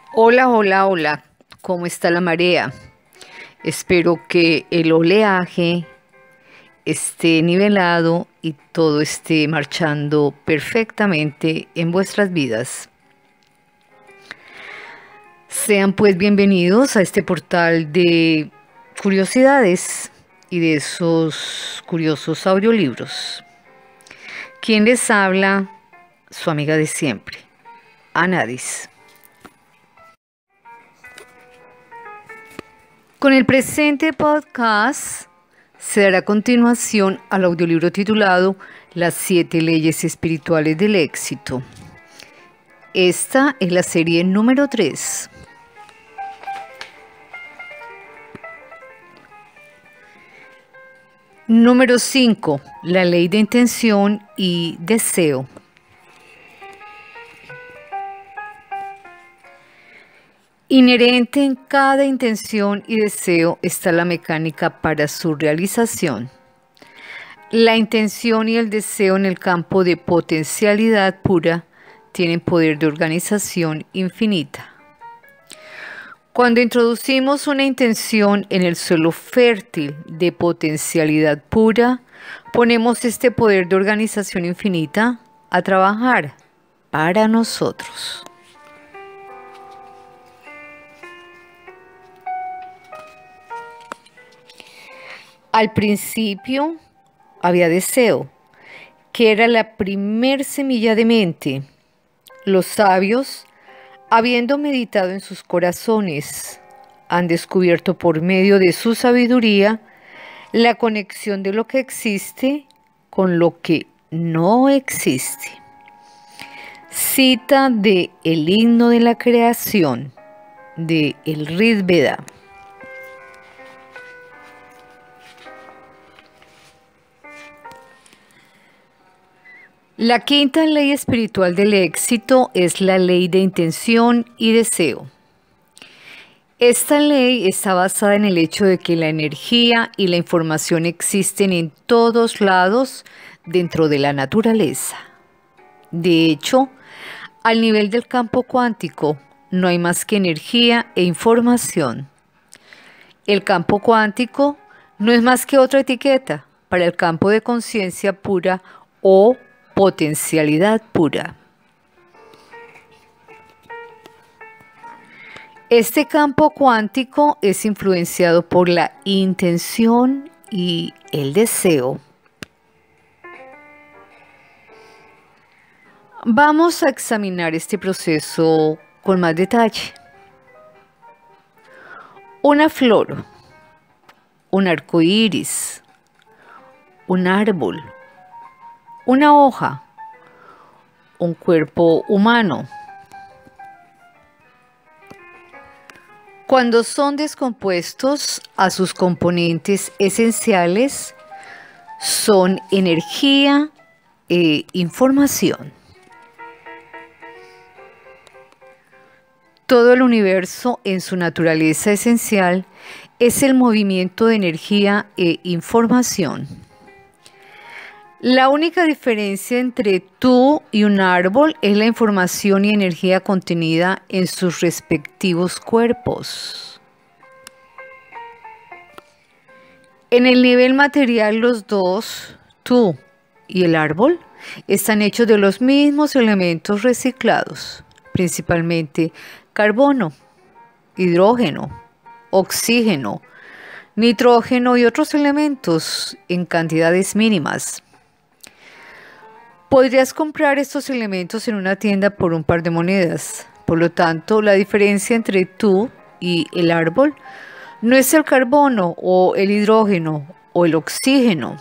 Hola, hola, hola. ¿Cómo está la marea? Espero que el oleaje esté nivelado y todo esté marchando perfectamente en vuestras vidas. Sean pues bienvenidos a este portal de curiosidades y de esos curiosos audiolibros. ¿Quién les habla? Su amiga de siempre, Anadis. Con el presente podcast se dará continuación al audiolibro titulado Las 7 leyes espirituales del éxito. Esta es la serie número 3. Número 5. La ley de intención y deseo. Inherente en cada intención y deseo está la mecánica para su realización. La intención y el deseo en el campo de potencialidad pura tienen poder de organización infinita. Cuando introducimos una intención en el suelo fértil de potencialidad pura, ponemos este poder de organización infinita a trabajar para nosotros. Al principio había deseo, que era la primer semilla de mente. Los sabios, habiendo meditado en sus corazones, han descubierto por medio de su sabiduría la conexión de lo que existe con lo que no existe. Cita de El himno de la creación de el Rig Veda. La quinta ley espiritual del éxito es la ley de intención y deseo. Esta ley está basada en el hecho de que la energía y la información existen en todos lados dentro de la naturaleza. De hecho, al nivel del campo cuántico no hay más que energía e información. El campo cuántico no es más que otra etiqueta para el campo de conciencia pura o potencialidad pura. Este campo cuántico es influenciado por la intención y el deseo. Vamos a examinar este proceso con más detalle. Una flor, un arco iris, un árbol, una hoja, un cuerpo humano. Cuando son descompuestos a sus componentes esenciales, son energía e información. Todo el universo en su naturaleza esencial es el movimiento de energía e información. La única diferencia entre tú y un árbol es la información y energía contenida en sus respectivos cuerpos. En el nivel material, los dos, tú y el árbol, están hechos de los mismos elementos reciclados, principalmente carbono, hidrógeno, oxígeno, nitrógeno y otros elementos en cantidades mínimas. Podrías comprar estos elementos en una tienda por un par de monedas. Por lo tanto, la diferencia entre tú y el árbol no es el carbono o el hidrógeno o el oxígeno.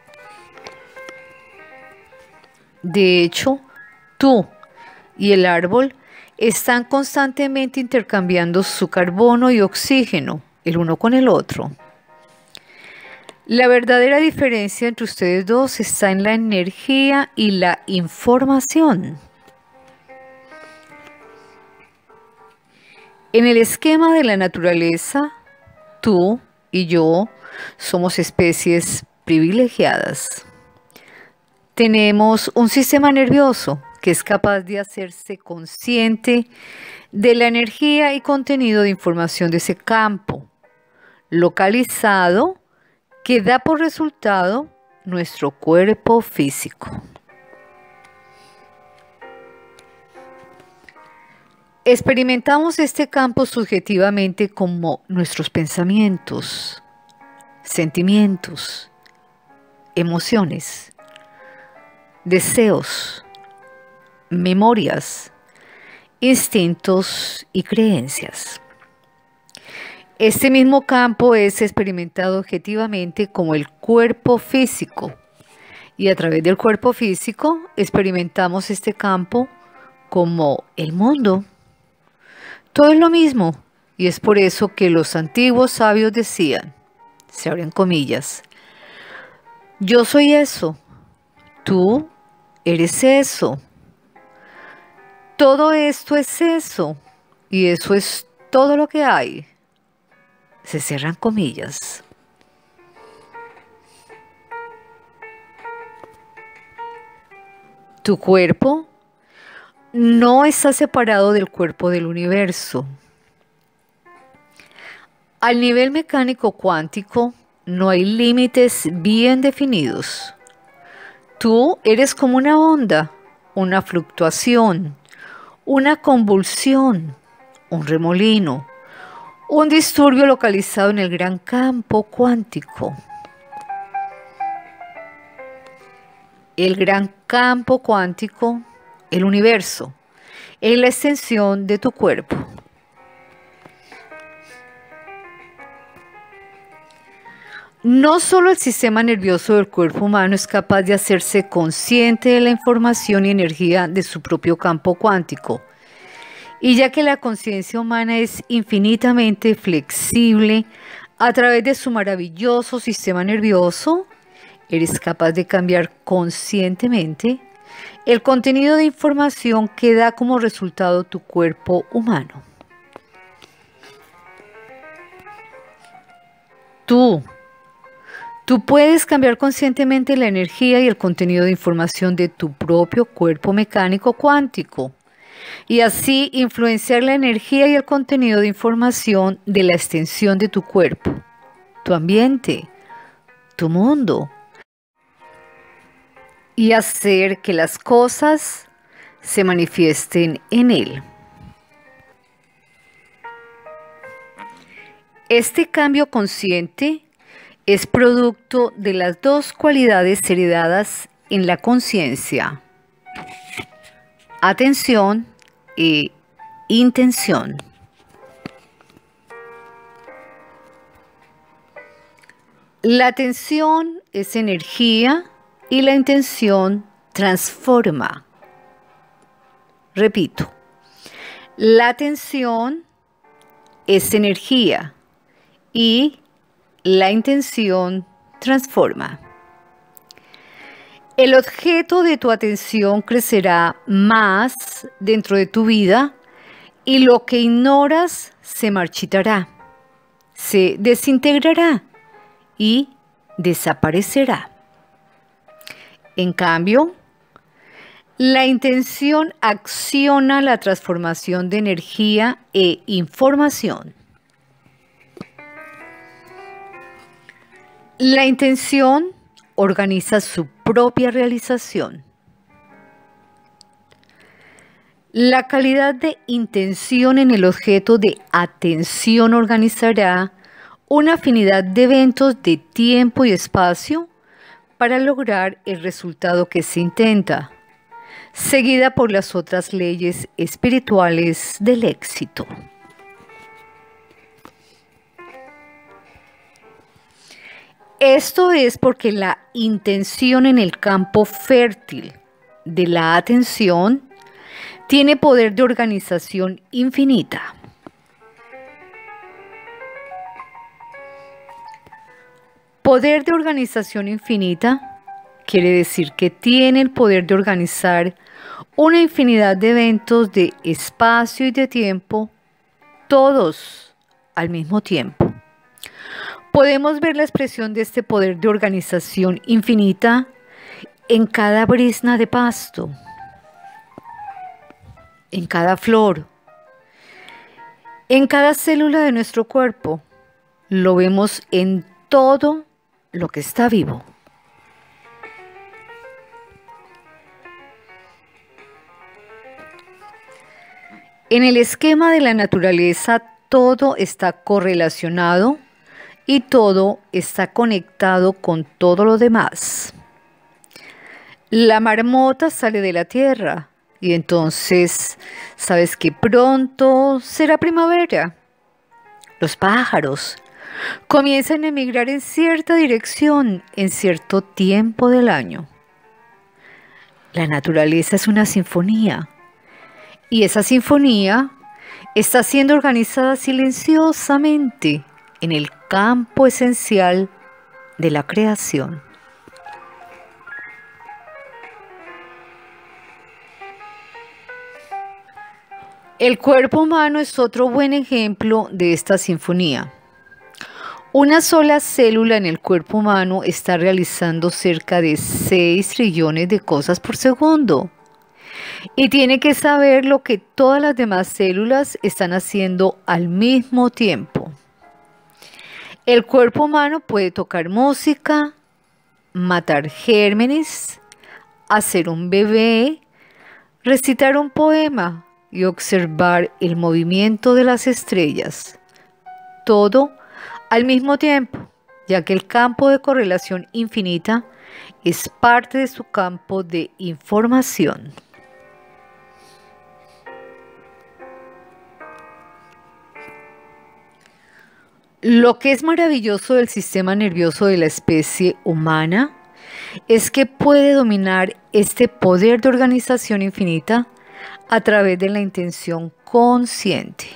De hecho, tú y el árbol están constantemente intercambiando su carbono y oxígeno, el uno con el otro. La verdadera diferencia entre ustedes dos está en la energía y la información. En el esquema de la naturaleza, tú y yo somos especies privilegiadas. Tenemos un sistema nervioso que es capaz de hacerse consciente de la energía y contenido de información de ese campo localizado que da por resultado nuestro cuerpo físico. Experimentamos este campo subjetivamente como nuestros pensamientos, sentimientos, emociones, deseos, memorias, instintos y creencias. Este mismo campo es experimentado objetivamente como el cuerpo físico y a través del cuerpo físico experimentamos este campo como el mundo. Todo es lo mismo y es por eso que los antiguos sabios decían, se abren comillas, yo soy eso, tú eres eso, todo esto es eso y eso es todo lo que hay. Se cierran comillas. Tu cuerpo no está separado del cuerpo del universo. Al nivel mecánico cuántico no hay límites bien definidos. Tú eres como una onda, una fluctuación, una convulsión, un remolino, un disturbio localizado en el gran campo cuántico. El gran campo cuántico, el universo, es la extensión de tu cuerpo. No solo el sistema nervioso del cuerpo humano es capaz de hacerse consciente de la información y energía de su propio campo cuántico, y ya que la conciencia humana es infinitamente flexible a través de su maravilloso sistema nervioso, eres capaz de cambiar conscientemente el contenido de información que da como resultado tu cuerpo humano. Tú puedes cambiar conscientemente la energía y el contenido de información de tu propio cuerpo mecánico cuántico y así influenciar la energía y el contenido de información de la extensión de tu cuerpo, tu ambiente, tu mundo, y hacer que las cosas se manifiesten en él. Este cambio consciente es producto de las dos cualidades heredadas en la conciencia: atención e intención. La atención es energía y la intención transforma. Repito, la atención es energía y la intención transforma. El objeto de tu atención crecerá más dentro de tu vida y lo que ignoras se marchitará, se desintegrará y desaparecerá. En cambio, la intención acciona la transformación de energía e información. La intención organiza su propia realización. La calidad de intención en el objeto de atención organizará una afinidad de eventos de tiempo y espacio para lograr el resultado que se intenta, seguida por las otras leyes espirituales del éxito. Esto es porque la intención en el campo fértil de la atención tiene poder de organización infinita. Poder de organización infinita quiere decir que tiene el poder de organizar una infinidad de eventos de espacio y de tiempo, todos al mismo tiempo. Podemos ver la expresión de este poder de organización infinita en cada brizna de pasto, en cada flor, en cada célula de nuestro cuerpo. Lo vemos en todo lo que está vivo. En el esquema de la naturaleza, todo está correlacionado y todo está conectado con todo lo demás. La marmota sale de la tierra y entonces sabes que pronto será primavera. Los pájaros comienzan a emigrar en cierta dirección en cierto tiempo del año. La naturaleza es una sinfonía. Y esa sinfonía está siendo organizada silenciosamente en el campo esencial de la creación. El cuerpo humano es otro buen ejemplo de esta sinfonía. Una sola célula en el cuerpo humano está realizando cerca de 6 trillones de cosas por segundo. Y tiene que saber lo que todas las demás células están haciendo al mismo tiempo. El cuerpo humano puede tocar música, matar gérmenes, hacer un bebé, recitar un poema y observar el movimiento de las estrellas. Todo al mismo tiempo, ya que el campo de correlación infinita es parte de su campo de información. Lo que es maravilloso del sistema nervioso de la especie humana es que puede dominar este poder de organización infinita a través de la intención consciente.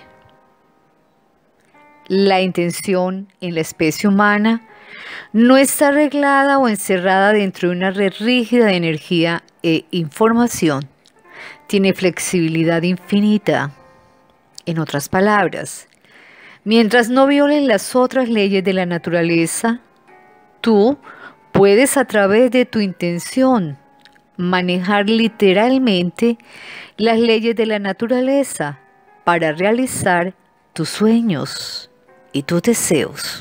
La intención en la especie humana no está arreglada o encerrada dentro de una red rígida de energía e información. Tiene flexibilidad infinita. En otras palabras, mientras no violen las otras leyes de la naturaleza, tú puedes a través de tu intención manejar literalmente las leyes de la naturaleza para realizar tus sueños y tus deseos.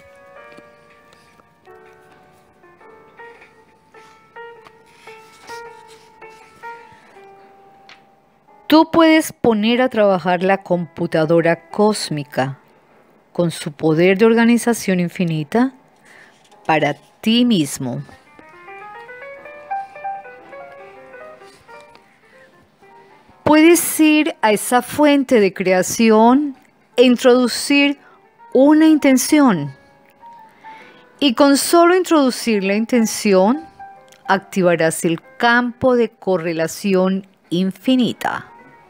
Tú puedes poner a trabajar la computadora cósmica con su poder de organización infinita para ti mismo. Puedes ir a esa fuente de creación e introducir una intención. Y con solo introducir la intención, activarás el campo de correlación infinita.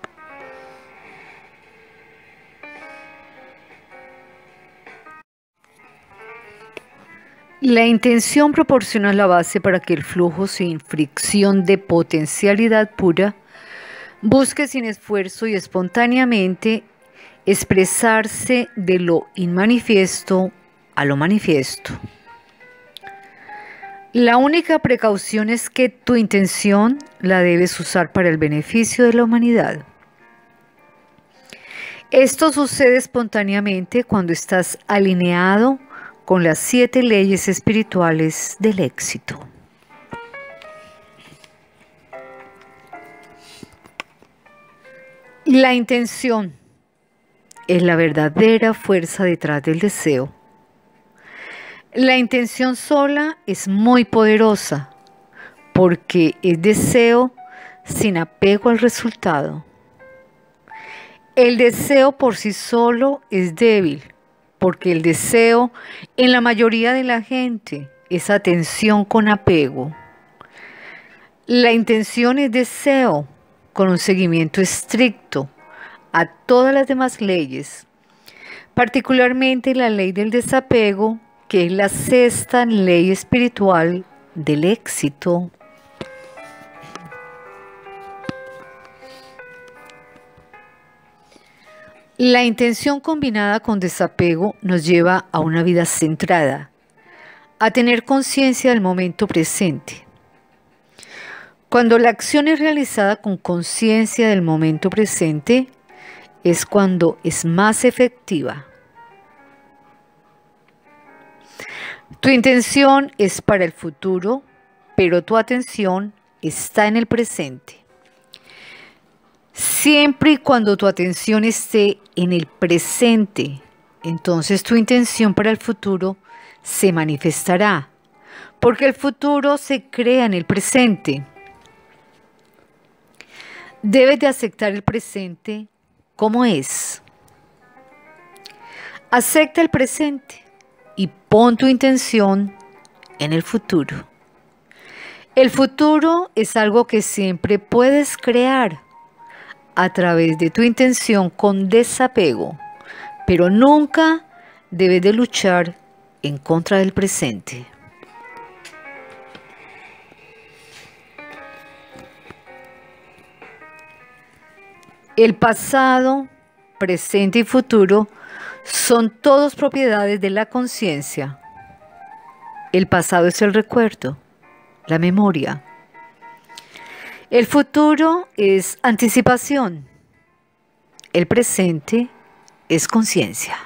La intención proporciona la base para que el flujo sin fricción de potencialidad pura busque sin esfuerzo y espontáneamente expresarse de lo inmanifiesto a lo manifiesto. La única precaución es que tu intención la debes usar para el beneficio de la humanidad. Esto sucede espontáneamente cuando estás alineado con las 7 leyes espirituales del éxito. La intención es la verdadera fuerza detrás del deseo. La intención sola es muy poderosa porque es deseo sin apego al resultado. El deseo por sí solo es débil porque el deseo en la mayoría de la gente es atención con apego. La intención es deseo con un seguimiento estricto a todas las demás leyes, particularmente la ley del desapego, que es la 6ª ley espiritual del éxito. La intención combinada con desapego nos lleva a una vida centrada, a tener conciencia del momento presente. Cuando la acción es realizada con conciencia del momento presente, es cuando es más efectiva. Tu intención es para el futuro, pero tu atención está en el presente. Siempre y cuando tu atención esté en el presente, entonces tu intención para el futuro se manifestará, porque el futuro se crea en el presente. Debes de aceptar el presente como es. Acepta el presente y pon tu intención en el futuro. El futuro es algo que siempre puedes crear a través de tu intención con desapego, pero nunca debes de luchar en contra del presente. El pasado, presente y futuro son todos propiedades de la conciencia. El pasado es el recuerdo, la memoria. El futuro es anticipación. El presente es conciencia.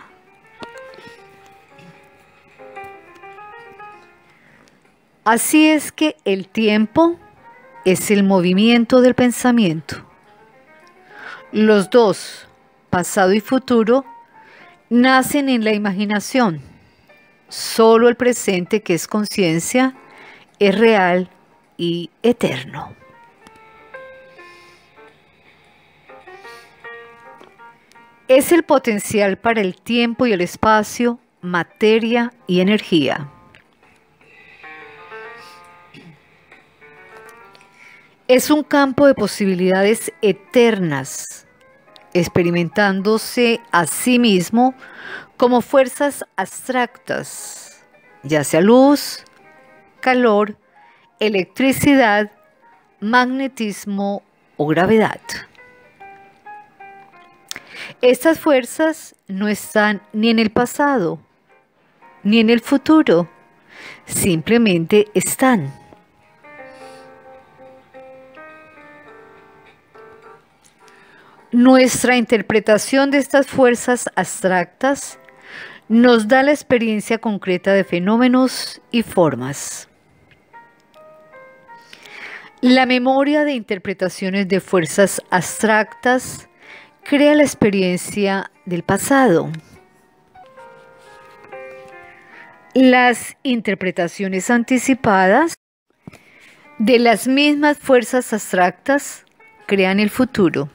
Así es que el tiempo es el movimiento del pensamiento. Los dos, pasado y futuro, nacen en la imaginación. Solo el presente, que es conciencia, es real y eterno. Es el potencial para el tiempo y el espacio, materia y energía. Es un campo de posibilidades eternas, experimentándose a sí mismo como fuerzas abstractas, ya sea luz, calor, electricidad, magnetismo o gravedad. Estas fuerzas no están ni en el pasado ni en el futuro, simplemente están. Nuestra interpretación de estas fuerzas abstractas nos da la experiencia concreta de fenómenos y formas. La memoria de interpretaciones de fuerzas abstractas crea la experiencia del pasado. Las interpretaciones anticipadas de las mismas fuerzas abstractas crean el futuro.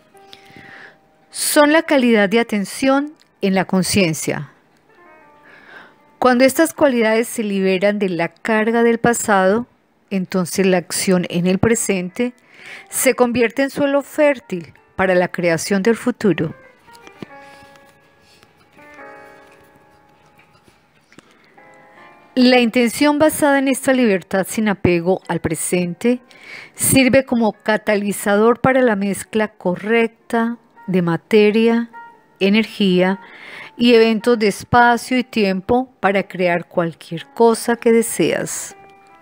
Son la calidad de atención en la conciencia. Cuando estas cualidades se liberan de la carga del pasado, entonces la acción en el presente se convierte en suelo fértil para la creación del futuro. La intención basada en esta libertad sin apego al presente sirve como catalizador para la mezcla correcta de materia, energía y eventos de espacio y tiempo para crear cualquier cosa que deseas.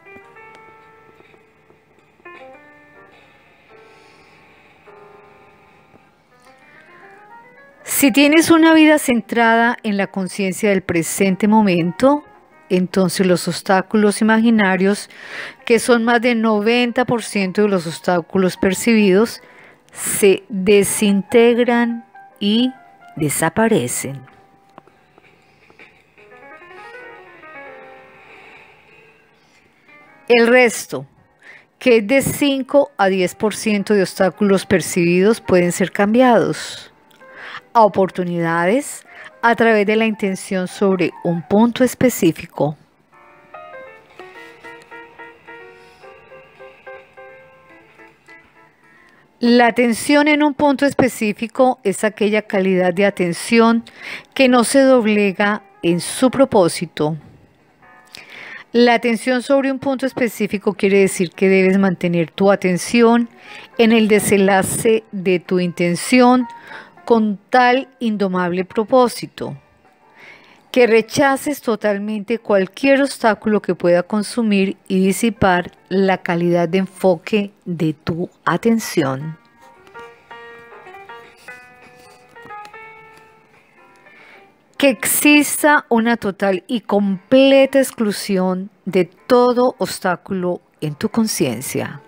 Si tienes una vida centrada en la conciencia del presente momento, entonces los obstáculos imaginarios, que son más del 90% de los obstáculos percibidos, se desintegran y desaparecen. El resto, que es de 5 a 10% de obstáculos percibidos, pueden ser cambiados a oportunidades a través de la intención sobre un punto específico. La atención en un punto específico es aquella calidad de atención que no se doblega en su propósito. La atención sobre un punto específico quiere decir que debes mantener tu atención en el desenlace de tu intención con tal indomable propósito. Que rechaces totalmente cualquier obstáculo que pueda consumir y disipar la calidad de enfoque de tu atención. Que exista una total y completa exclusión de todo obstáculo en tu conciencia.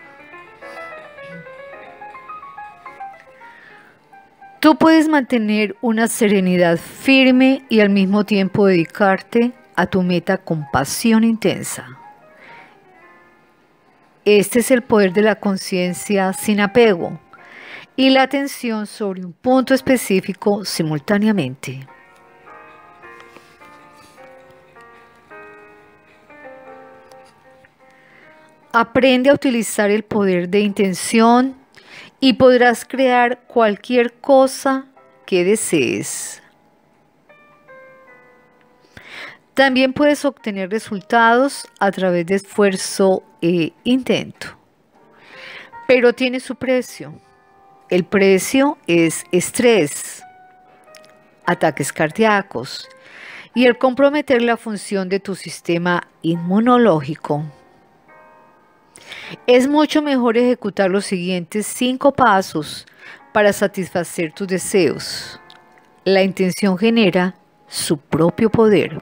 Tú puedes mantener una serenidad firme y al mismo tiempo dedicarte a tu meta con pasión intensa. Este es el poder de la conciencia sin apego y la atención sobre un punto específico simultáneamente. Aprende a utilizar el poder de intención y podrás crear cualquier cosa que desees. También puedes obtener resultados a través de esfuerzo e intento. Pero tiene su precio. El precio es estrés, ataques cardíacos y el comprometer la función de tu sistema inmunológico. Es mucho mejor ejecutar los siguientes 5 pasos para satisfacer tus deseos. La intención genera su propio poder.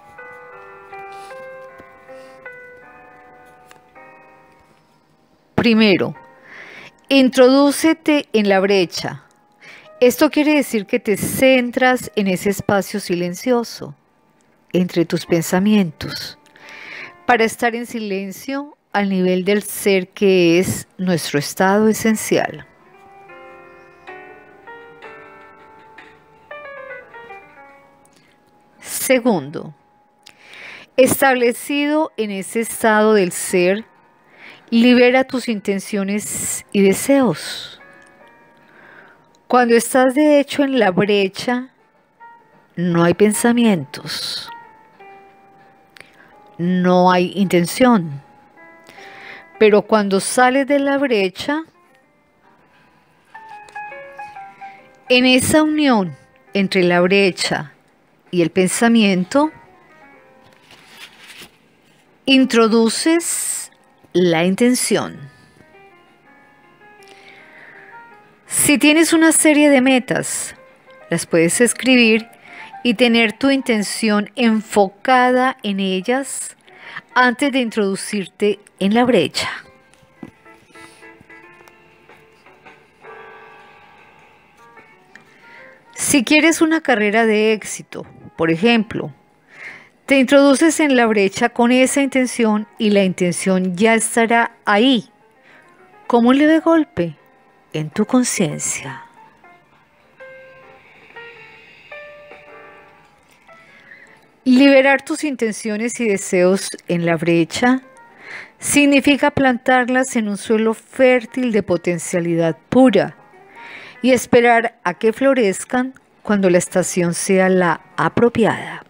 Primero, introdúcete en la brecha. Esto quiere decir que te centras en ese espacio silencioso entre tus pensamientos para estar en silencio al nivel del ser que es nuestro estado esencial. Segundo, establecido en ese estado del ser, libera tus intenciones y deseos. Cuando estás de hecho en la brecha, no hay pensamientos, no hay intención. Pero cuando sales de la brecha, en esa unión entre la brecha y el pensamiento, introduces la intención. Si tienes una serie de metas, las puedes escribir y tener tu intención enfocada en ellas antes de introducirte en la brecha. Si quieres una carrera de éxito, por ejemplo, te introduces en la brecha con esa intención y la intención ya estará ahí, como un leve golpe en tu conciencia. Liberar tus intenciones y deseos en la brecha significa plantarlas en un suelo fértil de potencialidad pura y esperar a que florezcan cuando la estación sea la apropiada.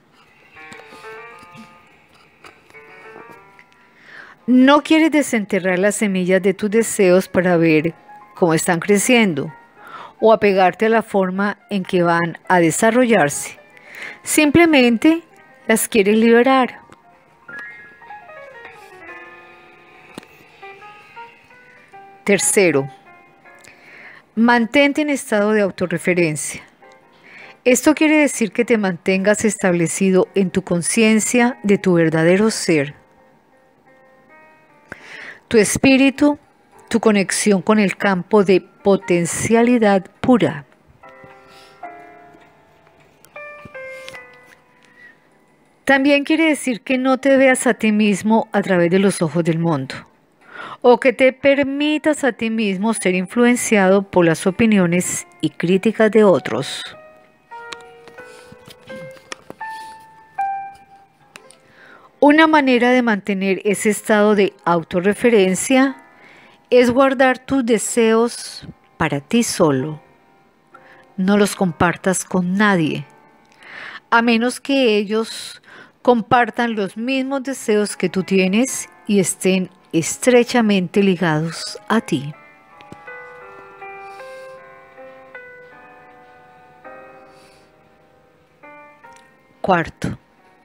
No quieres desenterrar las semillas de tus deseos para ver cómo están creciendo o apegarte a la forma en que van a desarrollarse. Simplemente las quieres liberar. Tercero, mantente en estado de autorreferencia. Esto quiere decir que te mantengas establecido en tu conciencia de tu verdadero ser. Tu espíritu, tu conexión con el campo de potencialidad pura. También quiere decir que no te veas a ti mismo a través de los ojos del mundo, o que te permitas a ti mismo ser influenciado por las opiniones y críticas de otros. Una manera de mantener ese estado de autorreferencia es guardar tus deseos para ti solo. No los compartas con nadie, a menos que ellos compartan los mismos deseos que tú tienes y estén estrechamente ligados a ti. Cuarto,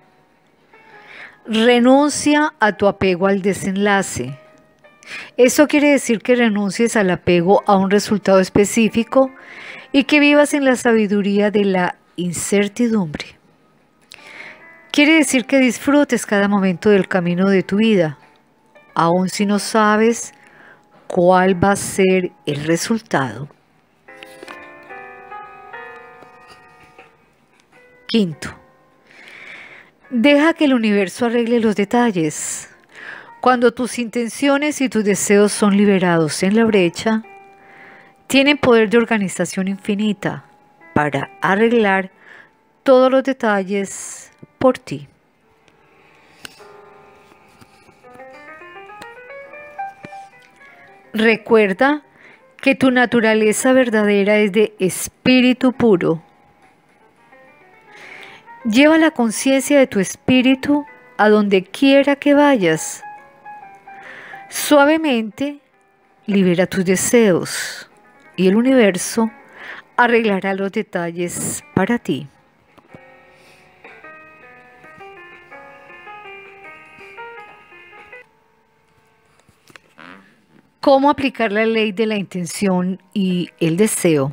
renuncia a tu apego al desenlace. Eso quiere decir que renuncies al apego a un resultado específico y que vivas en la sabiduría de la incertidumbre. Quiere decir que disfrutes cada momento del camino de tu vida, aun si no sabes cuál va a ser el resultado. Quinto, deja que el universo arregle los detalles. Cuando tus intenciones y tus deseos son liberados en la brecha, tienen poder de organización infinita para arreglar todos los detalles por ti. Recuerda que tu naturaleza verdadera es de espíritu puro. Lleva la conciencia de tu espíritu a donde quiera que vayas. Suavemente libera tus deseos y el universo arreglará los detalles para ti. ¿Cómo aplicar la ley de la intención y el deseo?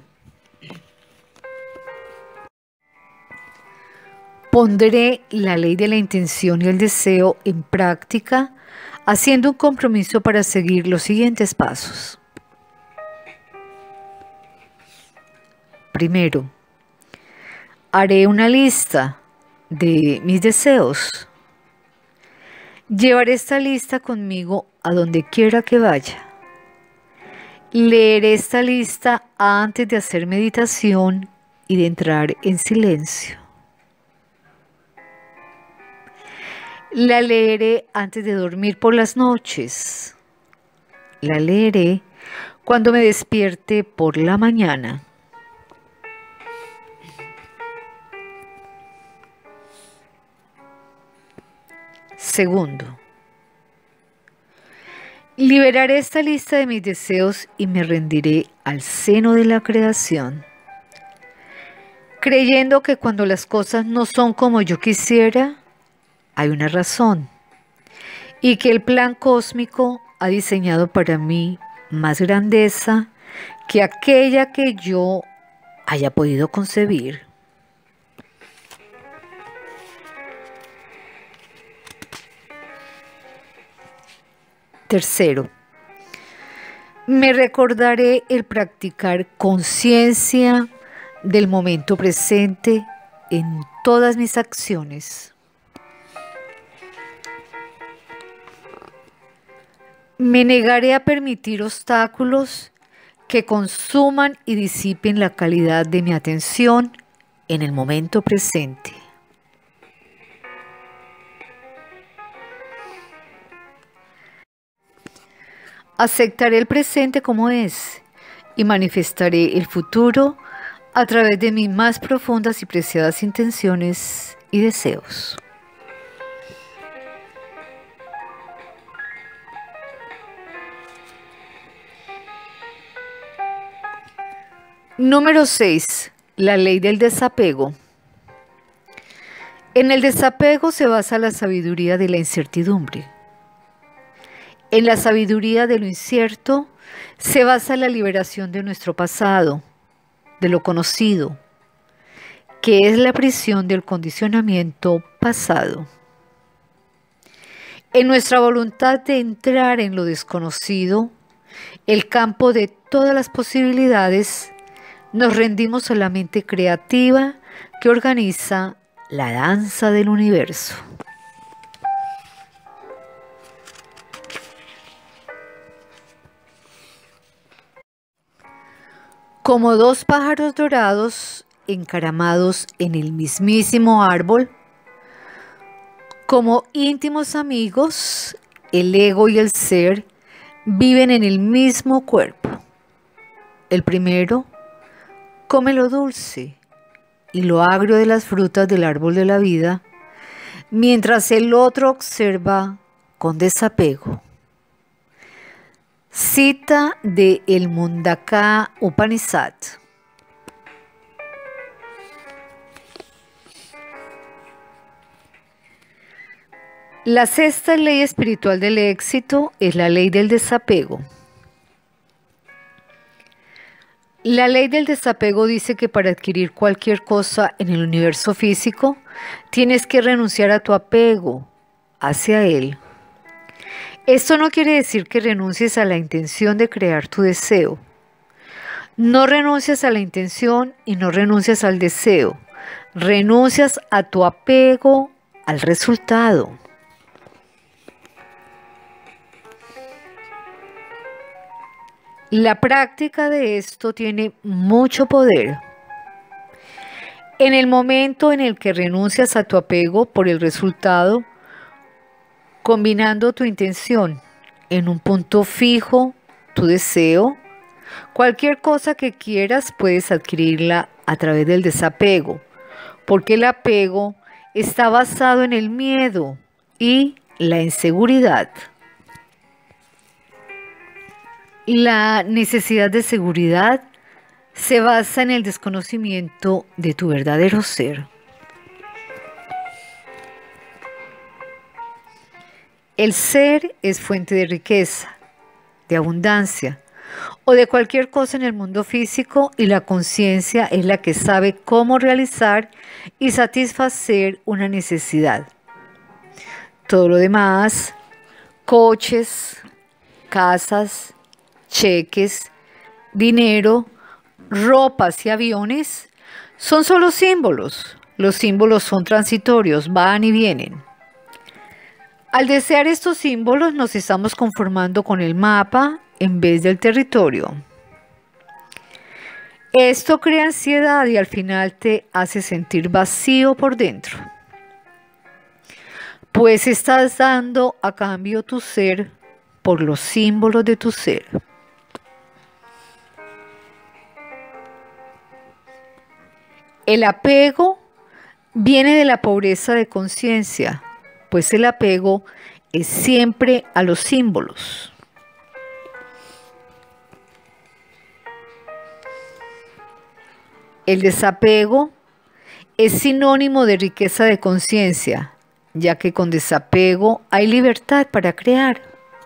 Pondré la ley de la intención y el deseo en práctica, haciendo un compromiso para seguir los siguientes pasos. Primero, haré una lista de mis deseos. Llevaré esta lista conmigo a donde quiera que vaya. Leeré esta lista antes de hacer meditación y de entrar en silencio. La leeré antes de dormir por las noches. La leeré cuando me despierte por la mañana. Segundo, liberaré esta lista de mis deseos y me rendiré al seno de la creación, creyendo que cuando las cosas no son como yo quisiera, hay una razón y que el plan cósmico ha diseñado para mí más grandeza que aquella que yo haya podido concebir. Tercero, me recordaré el practicar conciencia del momento presente en todas mis acciones. Me negaré a permitir obstáculos que consuman y disipen la calidad de mi atención en el momento presente. Aceptaré el presente como es y manifestaré el futuro a través de mis más profundas y preciadas intenciones y deseos. Número 6. La ley del desapego. En el desapego se basa la sabiduría de la incertidumbre. En la sabiduría de lo incierto se basa la liberación de nuestro pasado, de lo conocido, que es la prisión del condicionamiento pasado. En nuestra voluntad de entrar en lo desconocido, el campo de todas las posibilidades, nos rendimos a la mente creativa que organiza la danza del universo. Como dos pájaros dorados encaramados en el mismísimo árbol, como íntimos amigos, el ego y el ser viven en el mismo cuerpo. El primero come lo dulce y lo agrio de las frutas del árbol de la vida, mientras el otro observa con desapego. Cita de el Mundaka Upanishad. La sexta ley espiritual del éxito es la ley del desapego. La ley del desapego dice que para adquirir cualquier cosa en el universo físico, tienes que renunciar a tu apego hacia él. Esto no quiere decir que renuncies a la intención de crear tu deseo. No renuncias a la intención y no renuncias al deseo. Renuncias a tu apego al resultado. La práctica de esto tiene mucho poder. En el momento en el que renuncias a tu apego por el resultado, combinando tu intención en un punto fijo, tu deseo, cualquier cosa que quieras puedes adquirirla a través del desapego, porque el apego está basado en el miedo y la inseguridad. La necesidad de seguridad se basa en el desconocimiento de tu verdadero ser. El ser es fuente de riqueza, de abundancia o de cualquier cosa en el mundo físico, y la conciencia es la que sabe cómo realizar y satisfacer una necesidad. Todo lo demás, coches, casas, cheques, dinero, ropas y aviones, son solo símbolos. Los símbolos son transitorios, van y vienen. Al desear estos símbolos nos estamos conformando con el mapa en vez del territorio. Esto crea ansiedad y al final te hace sentir vacío por dentro, pues estás dando a cambio tu ser por los símbolos de tu ser. El apego viene de la pobreza de conciencia, pues el apego es siempre a los símbolos. El desapego es sinónimo de riqueza de conciencia, ya que con desapego hay libertad para crear.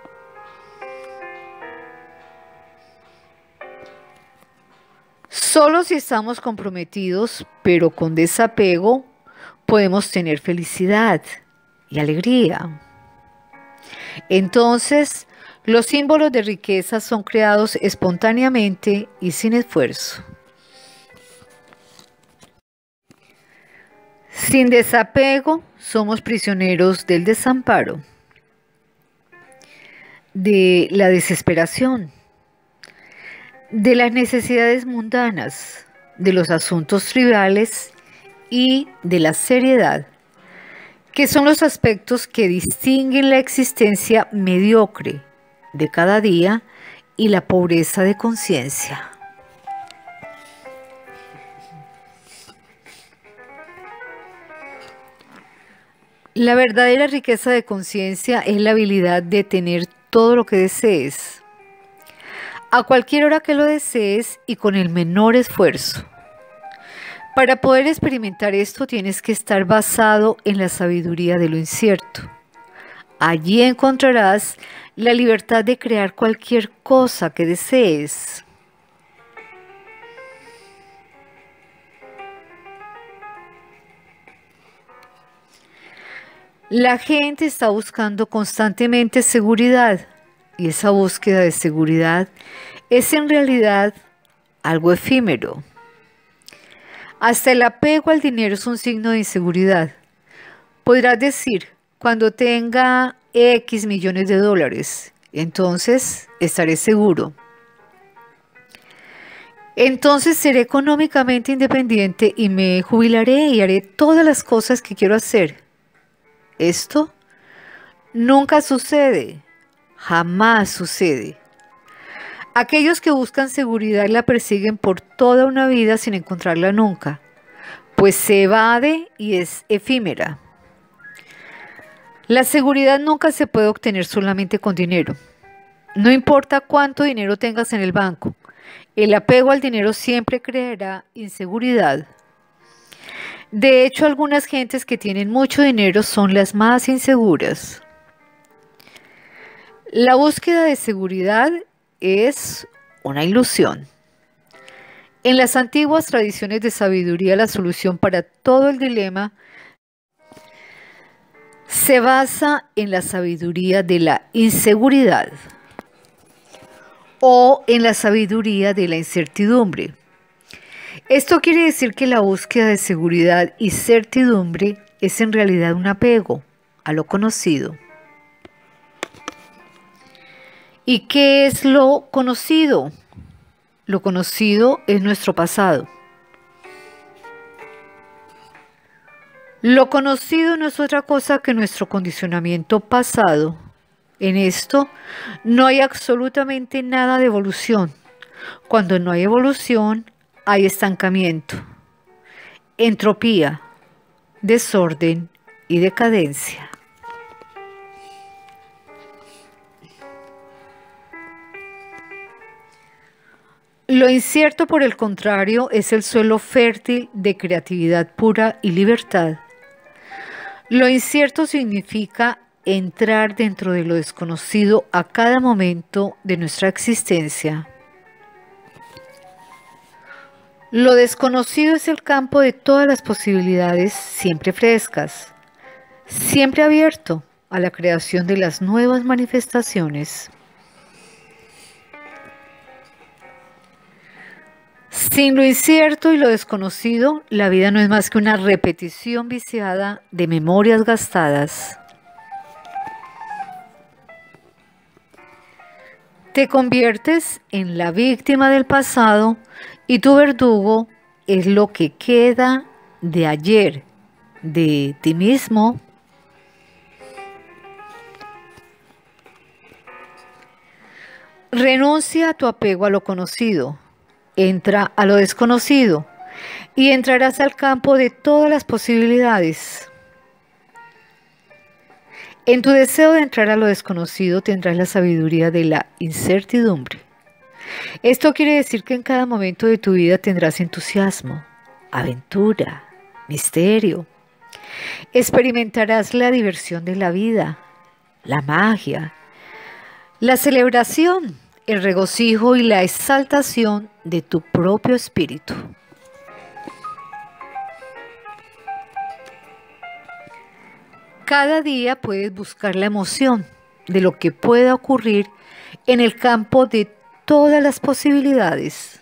Solo si estamos comprometidos, pero con desapego, podemos tener felicidad y alegría. Entonces, los símbolos de riqueza son creados espontáneamente y sin esfuerzo. Sin desapego, somos prisioneros del desamparo, de la desesperación, de las necesidades mundanas, de los asuntos triviales y de la seriedad, que son los aspectos que distinguen la existencia mediocre de cada día y la pobreza de conciencia. La verdadera riqueza de conciencia es la habilidad de tener todo lo que desees, a cualquier hora que lo desees y con el menor esfuerzo. Para poder experimentar esto tienes que estar basado en la sabiduría de lo incierto. Allí encontrarás la libertad de crear cualquier cosa que desees. La gente está buscando constantemente seguridad, y esa búsqueda de seguridad es en realidad algo efímero. Hasta el apego al dinero es un signo de inseguridad. Podrás decir, cuando tenga X millones de dólares, entonces estaré seguro. Entonces seré económicamente independiente y me jubilaré y haré todas las cosas que quiero hacer. Esto nunca sucede, jamás sucede. Aquellos que buscan seguridad la persiguen por toda una vida sin encontrarla nunca, pues se evade y es efímera. La seguridad nunca se puede obtener solamente con dinero. No importa cuánto dinero tengas en el banco, el apego al dinero siempre creará inseguridad. De hecho, algunas gentes que tienen mucho dinero son las más inseguras. La búsqueda de seguridad es una ilusión. En las antiguas tradiciones de sabiduría, la solución para todo el dilema se basa en la sabiduría de la inseguridad o en la sabiduría de la incertidumbre. Esto quiere decir que la búsqueda de seguridad y certidumbre es en realidad un apego a lo conocido. ¿Y qué es lo conocido? Lo conocido es nuestro pasado. Lo conocido no es otra cosa que nuestro condicionamiento pasado. En esto no hay absolutamente nada de evolución. Cuando no hay evolución, hay estancamiento, entropía, desorden y decadencia. Lo incierto, por el contrario, es el suelo fértil de creatividad pura y libertad. Lo incierto significa entrar dentro de lo desconocido a cada momento de nuestra existencia. Lo desconocido es el campo de todas las posibilidades, siempre frescas, siempre abierto a la creación de las nuevas manifestaciones. Sin lo incierto y lo desconocido, la vida no es más que una repetición viciada de memorias gastadas. Te conviertes en la víctima del pasado y tu verdugo es lo que queda de ayer, de ti mismo. Renuncia a tu apego a lo conocido, entra a lo desconocido y entrarás al campo de todas las posibilidades. En tu deseo de entrar a lo desconocido tendrás la sabiduría de la incertidumbre. Esto quiere decir que en cada momento de tu vida tendrás entusiasmo, aventura, misterio. Experimentarás la diversión de la vida, la magia, la celebración, el regocijo y la exaltación de tu propio espíritu. Cada día puedes buscar la emoción de lo que pueda ocurrir en el campo de todas las posibilidades.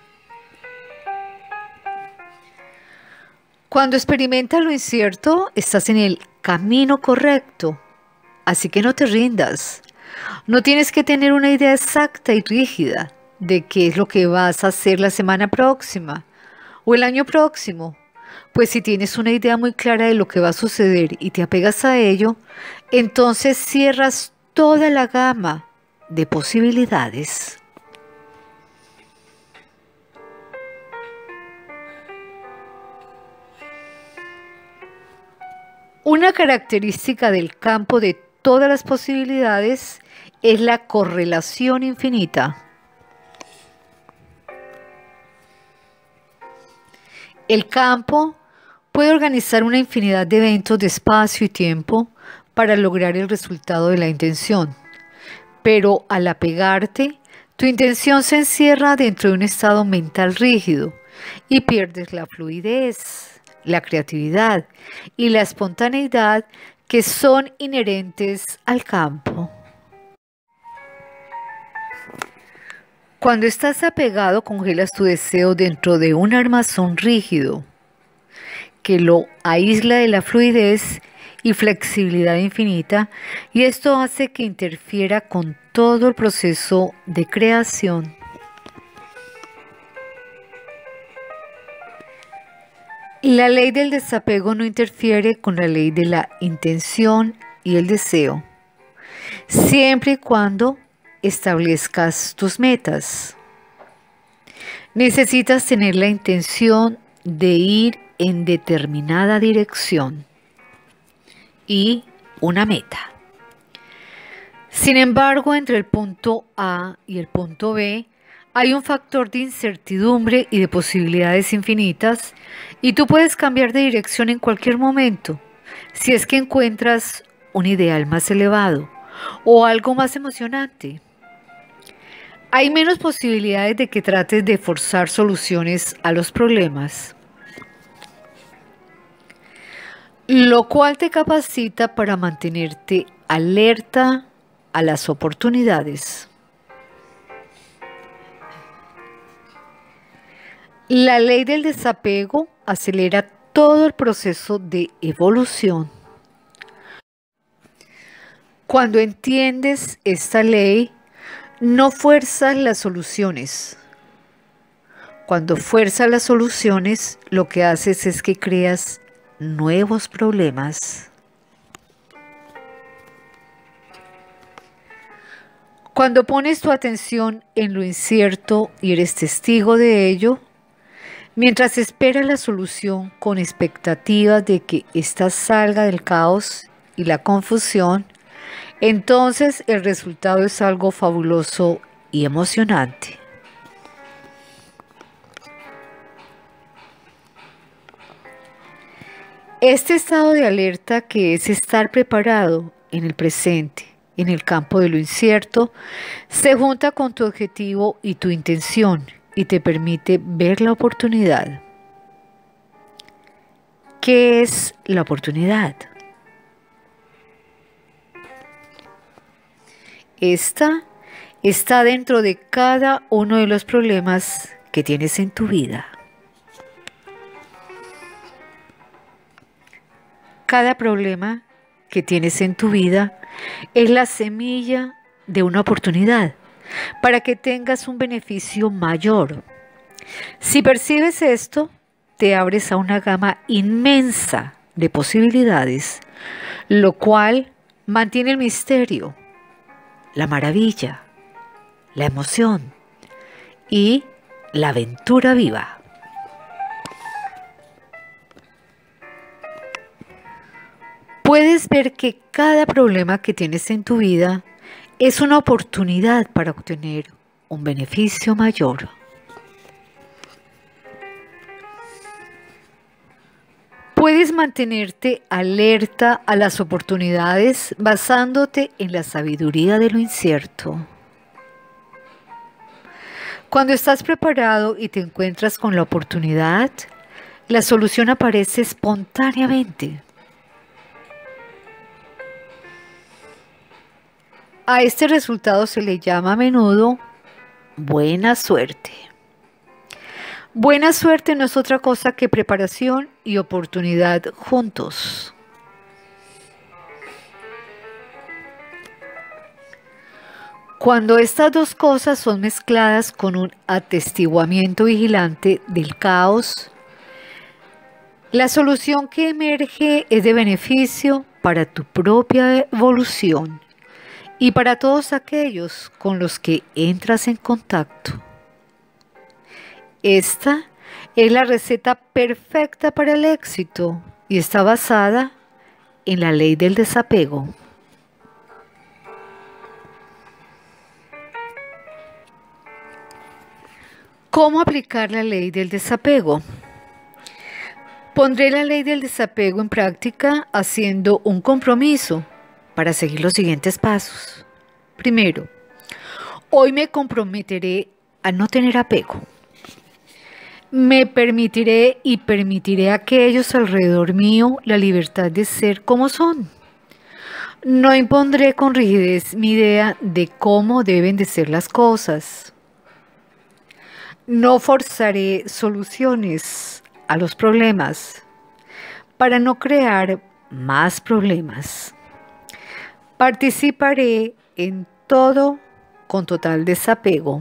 Cuando experimentas lo incierto, estás en el camino correcto, así que no te rindas. No tienes que tener una idea exacta y rígida de qué es lo que vas a hacer la semana próxima o el año próximo. Pues si tienes una idea muy clara de lo que va a suceder y te apegas a ello, entonces cierras toda la gama de posibilidades. Una característica del campo de todas las posibilidades es la correlación infinita. El campo puede organizar una infinidad de eventos de espacio y tiempo para lograr el resultado de la intención, pero al apegarte, tu intención se encierra dentro de un estado mental rígido y pierdes la fluidez, la creatividad y la espontaneidad que son inherentes al campo. Cuando estás apegado, congelas tu deseo dentro de un armazón rígido que lo aísla de la fluidez y flexibilidad infinita, y esto hace que interfiera con todo el proceso de creación. La ley del desapego no interfiere con la ley de la intención y el deseo, siempre y cuando establezcas tus metas. Necesitas tener la intención de ir en determinada dirección y una meta. Sin embargo, entre el punto A y el punto B Hay un factor de incertidumbre y de posibilidades infinitas, y tú puedes cambiar de dirección en cualquier momento, si es que encuentras un ideal más elevado o algo más emocionante. Hay menos posibilidades de que trates de forzar soluciones a los problemas, lo cual te capacita para mantenerte alerta a las oportunidades. La ley del desapego acelera todo el proceso de evolución. Cuando entiendes esta ley, no fuerzas las soluciones. Cuando fuerzas las soluciones, lo que haces es que creas nuevos problemas. Cuando pones tu atención en lo incierto y eres testigo de ello, mientras esperas la solución con expectativas de que ésta salga del caos y la confusión, entonces el resultado es algo fabuloso y emocionante. Este estado de alerta, que es estar preparado en el presente, en el campo de lo incierto, se junta con tu objetivo y tu intención y te permite ver la oportunidad. ¿Qué es la oportunidad? Esta está dentro de cada uno de los problemas que tienes en tu vida. Cada problema que tienes en tu vida es la semilla de una oportunidad para que tengas un beneficio mayor. Si percibes esto, te abres a una gama inmensa de posibilidades, lo cual mantiene el misterio, la maravilla, la emoción y la aventura viva. Puedes ver que cada problema que tienes en tu vida es una oportunidad para obtener un beneficio mayor. Puedes mantenerte alerta a las oportunidades basándote en la sabiduría de lo incierto. Cuando estás preparado y te encuentras con la oportunidad, la solución aparece espontáneamente. A este resultado se le llama a menudo buena suerte. Buena suerte no es otra cosa que preparación y oportunidad juntos. Cuando estas dos cosas son mezcladas con un atestiguamiento vigilante del caos, la solución que emerge es de beneficio para tu propia evolución y para todos aquellos con los que entras en contacto. Esta es la receta perfecta para el éxito y está basada en la ley del desapego. ¿Cómo aplicar la ley del desapego? Pondré la ley del desapego en práctica haciendo un compromiso para seguir los siguientes pasos. Primero, hoy me comprometeré a no tener apego. Me permitiré y permitiré a aquellos alrededor mío la libertad de ser como son. No impondré con rigidez mi idea de cómo deben de ser las cosas. No forzaré soluciones a los problemas para no crear más problemas. Participaré en todo con total desapego.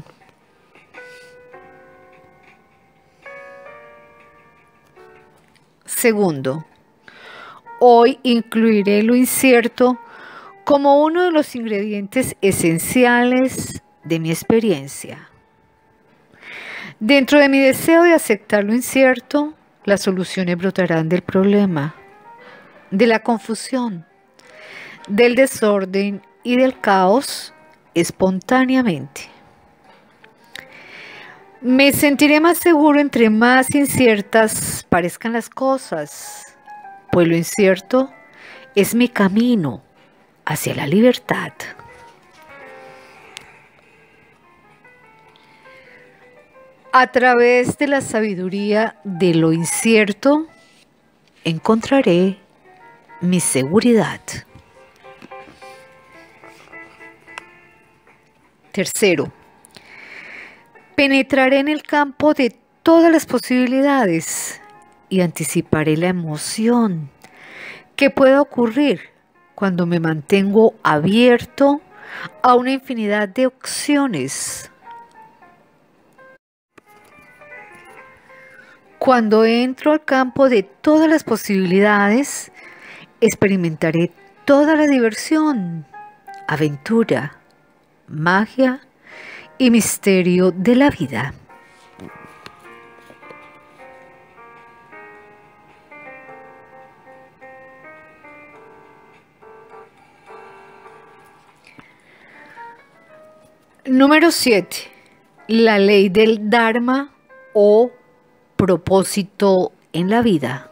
Segundo, hoy incluiré lo incierto como uno de los ingredientes esenciales de mi experiencia. Dentro de mi deseo de aceptar lo incierto, las soluciones brotarán del problema, de la confusión, del desorden y del caos espontáneamente. Me sentiré más seguro entre más inciertas parezcan las cosas, pues lo incierto es mi camino hacia la libertad. A través de la sabiduría de lo incierto, encontraré mi seguridad. Tercero, penetraré en el campo de todas las posibilidades y anticiparé la emoción que pueda ocurrir cuando me mantengo abierto a una infinidad de opciones. Cuando entro al campo de todas las posibilidades, experimentaré toda la diversión, aventura, magia y misterio de la vida. Número 7. La ley del Dharma o propósito en la vida.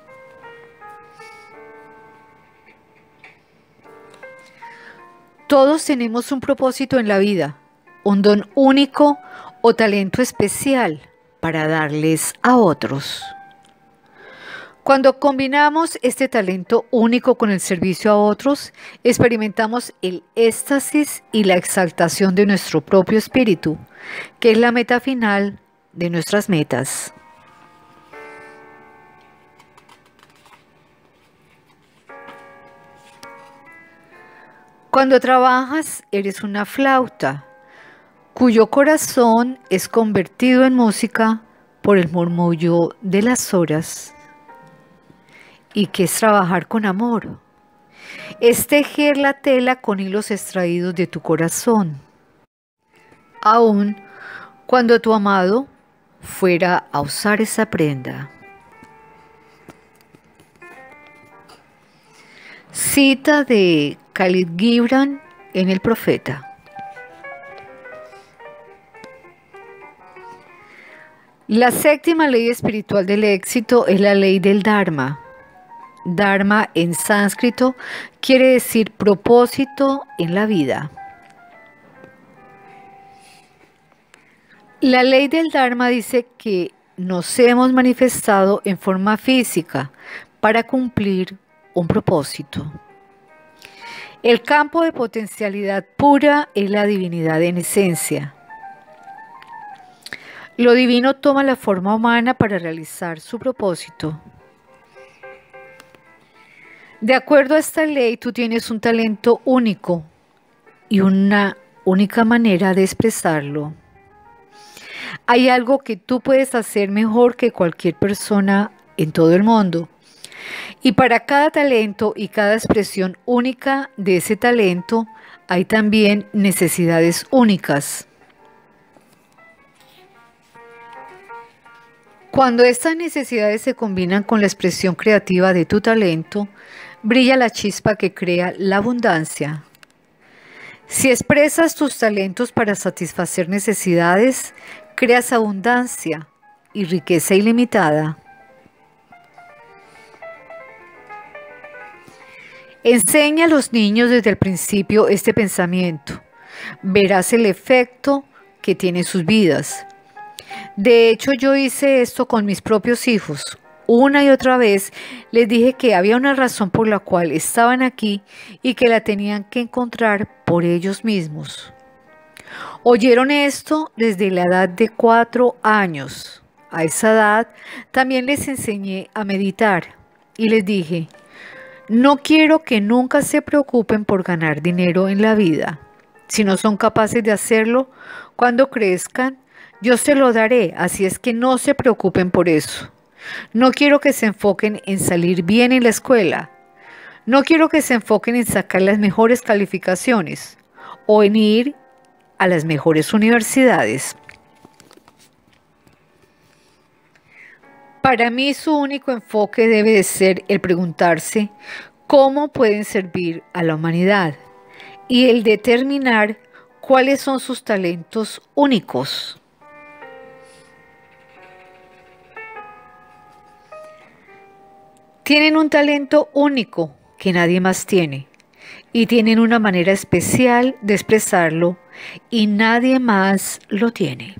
Todos tenemos un propósito en la vida, un don único o talento especial para darles a otros. Cuando combinamos este talento único con el servicio a otros, experimentamos el éxtasis y la exaltación de nuestro propio espíritu, que es la meta final de nuestras metas. Cuando trabajas, eres una flauta, cuyo corazón es convertido en música por el murmullo de las horas. ¿Y qué es trabajar con amor? Es tejer la tela con hilos extraídos de tu corazón. Aun cuando tu amado fuera a usar esa prenda. Cita de Khalil Gibran en El Profeta. La séptima ley espiritual del éxito es la ley del Dharma. Dharma en sánscrito quiere decir propósito en la vida. La ley del Dharma dice que nos hemos manifestado en forma física para cumplir un propósito. El campo de potencialidad pura es la divinidad en esencia. Lo divino toma la forma humana para realizar su propósito. De acuerdo a esta ley, tú tienes un talento único y una única manera de expresarlo. Hay algo que tú puedes hacer mejor que cualquier persona en todo el mundo. Y para cada talento y cada expresión única de ese talento, hay también necesidades únicas. Cuando estas necesidades se combinan con la expresión creativa de tu talento, brilla la chispa que crea la abundancia. Si expresas tus talentos para satisfacer necesidades, creas abundancia y riqueza ilimitada. Enseña a los niños desde el principio este pensamiento. Verás el efecto que tiene en sus vidas. De hecho, yo hice esto con mis propios hijos. Una y otra vez les dije que había una razón por la cual estaban aquí y que la tenían que encontrar por ellos mismos. Oyeron esto desde la edad de 4 años. A esa edad también les enseñé a meditar y les dije: no quiero que nunca se preocupen por ganar dinero en la vida. Si no son capaces de hacerlo, cuando crezcan, yo se lo daré, así es que no se preocupen por eso. No quiero que se enfoquen en salir bien en la escuela. No quiero que se enfoquen en sacar las mejores calificaciones o en ir a las mejores universidades. Para mí su único enfoque debe de ser el preguntarse cómo pueden servir a la humanidad y el determinar cuáles son sus talentos únicos. Tienen un talento único que nadie más tiene y tienen una manera especial de expresarlo y nadie más lo tiene.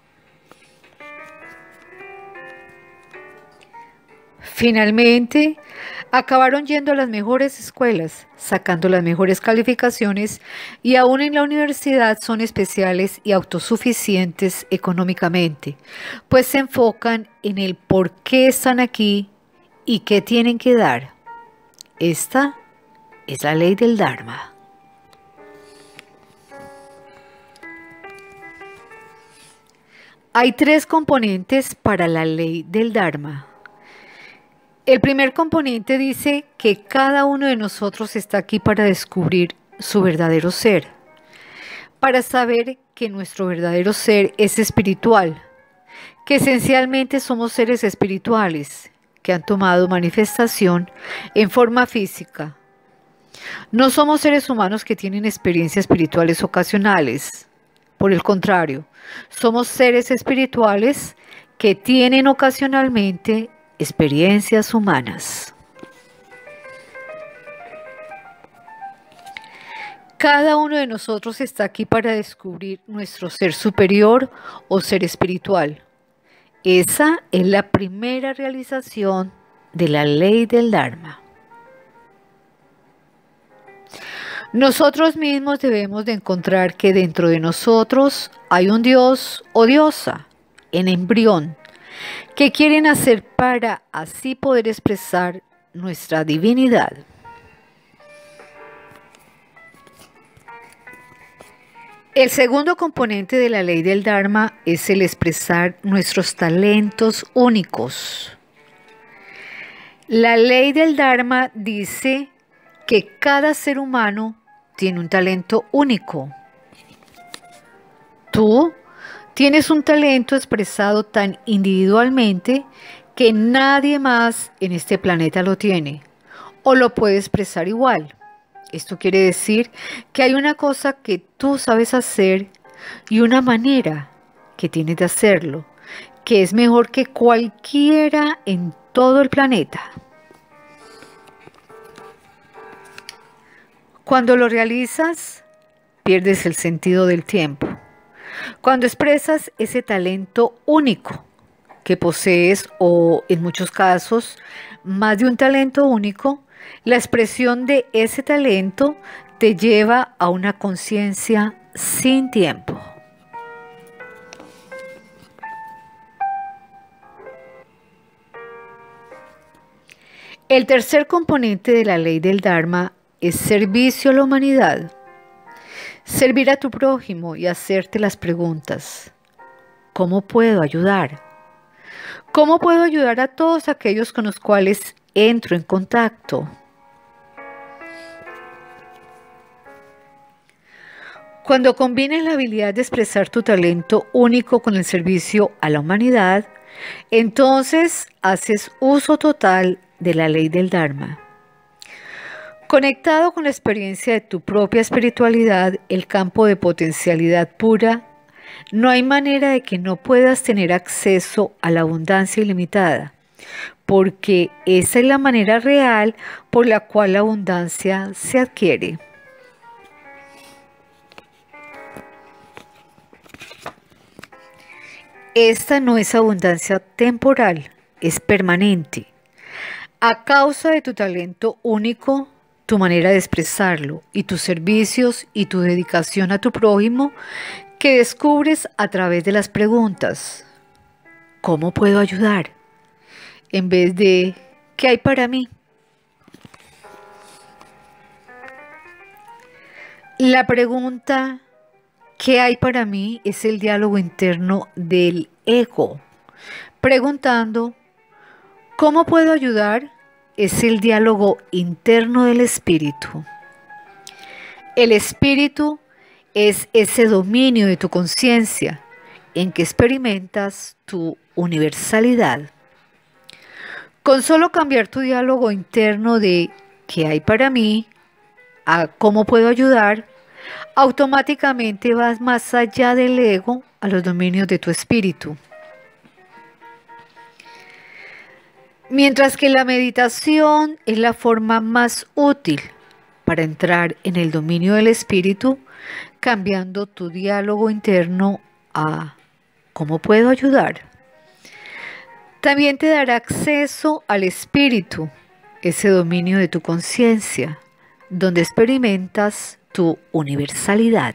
Finalmente, acabaron yendo a las mejores escuelas, sacando las mejores calificaciones y aún en la universidad son especiales y autosuficientes económicamente, pues se enfocan en el por qué están aquí y qué tienen que dar. Esta es la ley del Dharma. Hay tres componentes para la ley del Dharma. El primer componente dice que cada uno de nosotros está aquí para descubrir su verdadero ser, para saber que nuestro verdadero ser es espiritual, que esencialmente somos seres espirituales que han tomado manifestación en forma física. No somos seres humanos que tienen experiencias espirituales ocasionales. Por el contrario, somos seres espirituales que tienen ocasionalmente experiencias humanas. Cada uno de nosotros está aquí para descubrir nuestro ser superior o ser espiritual. Esa es la primera realización de la ley del Dharma. Nosotros mismos debemos de encontrar que dentro de nosotros hay un Dios o diosa en embrión que quieren hacer para así poder expresar nuestra divinidad. El segundo componente de la ley del Dharma es el expresar nuestros talentos únicos. La ley del Dharma dice que cada ser humano tiene un talento único. Tú tienes un talento expresado tan individualmente que nadie más en este planeta lo tiene o lo puede expresar igual. Esto quiere decir que hay una cosa que tú sabes hacer y una manera que tienes de hacerlo, que es mejor que cualquiera en todo el planeta. Cuando lo realizas, pierdes el sentido del tiempo. Cuando expresas ese talento único que posees o en muchos casos más de un talento único, la expresión de ese talento te lleva a una conciencia sin tiempo. El tercer componente de la ley del Dharma es servicio a la humanidad. Servir a tu prójimo y hacerte las preguntas: ¿cómo puedo ayudar? ¿Cómo puedo ayudar a todos aquellos con los cuales entro en contacto? Cuando combines la habilidad de expresar tu talento único con el servicio a la humanidad, entonces haces uso total de la ley del Dharma. Conectado con la experiencia de tu propia espiritualidad, el campo de potencialidad pura, no hay manera de que no puedas tener acceso a la abundancia ilimitada, porque esa es la manera real por la cual la abundancia se adquiere. Esta no es abundancia temporal, es permanente. A causa de tu talento único, tu manera de expresarlo y tus servicios y tu dedicación a tu prójimo, que descubres a través de las preguntas: ¿cómo puedo ayudar? En vez de ¿qué hay para mí? La pregunta ¿qué hay para mí? Es el diálogo interno del ego. Preguntando ¿cómo puedo ayudar? Es el diálogo interno del espíritu. El espíritu es ese dominio de tu conciencia en que experimentas tu universalidad. Con solo cambiar tu diálogo interno de ¿qué hay para mí? A ¿cómo puedo ayudar? Automáticamente vas más allá del ego a los dominios de tu espíritu. Mientras que la meditación es la forma más útil para entrar en el dominio del espíritu, cambiando tu diálogo interno a ¿cómo puedo ayudar? También te dará acceso al espíritu, ese dominio de tu conciencia, donde experimentas tu universalidad.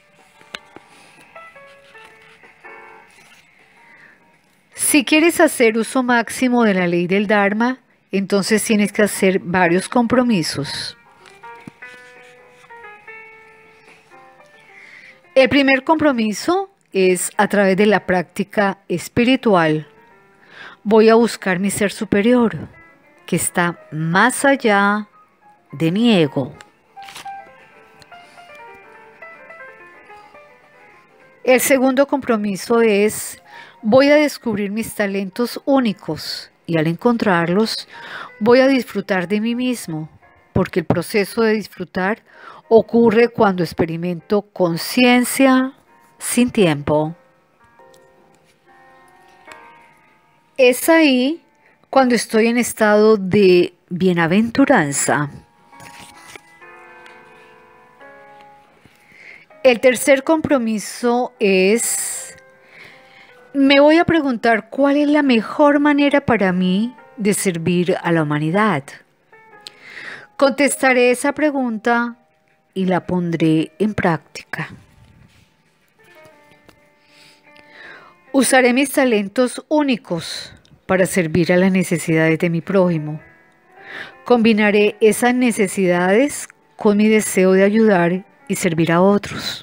Si quieres hacer uso máximo de la ley del Dharma, entonces tienes que hacer varios compromisos. El primer compromiso es a través de la práctica espiritual. Voy a buscar mi ser superior, que está más allá de mi ego. El segundo compromiso es, voy a descubrir mis talentos únicos y al encontrarlos, voy a disfrutar de mí mismo, porque el proceso de disfrutar ocurre cuando experimento conciencia sin tiempo. Es ahí cuando estoy en estado de bienaventuranza. El tercer compromiso es, me voy a preguntar cuál es la mejor manera para mí de servir a la humanidad. Contestaré esa pregunta y la pondré en práctica. Usaré mis talentos únicos para servir a las necesidades de mi prójimo. Combinaré esas necesidades con mi deseo de ayudar y servir a otros.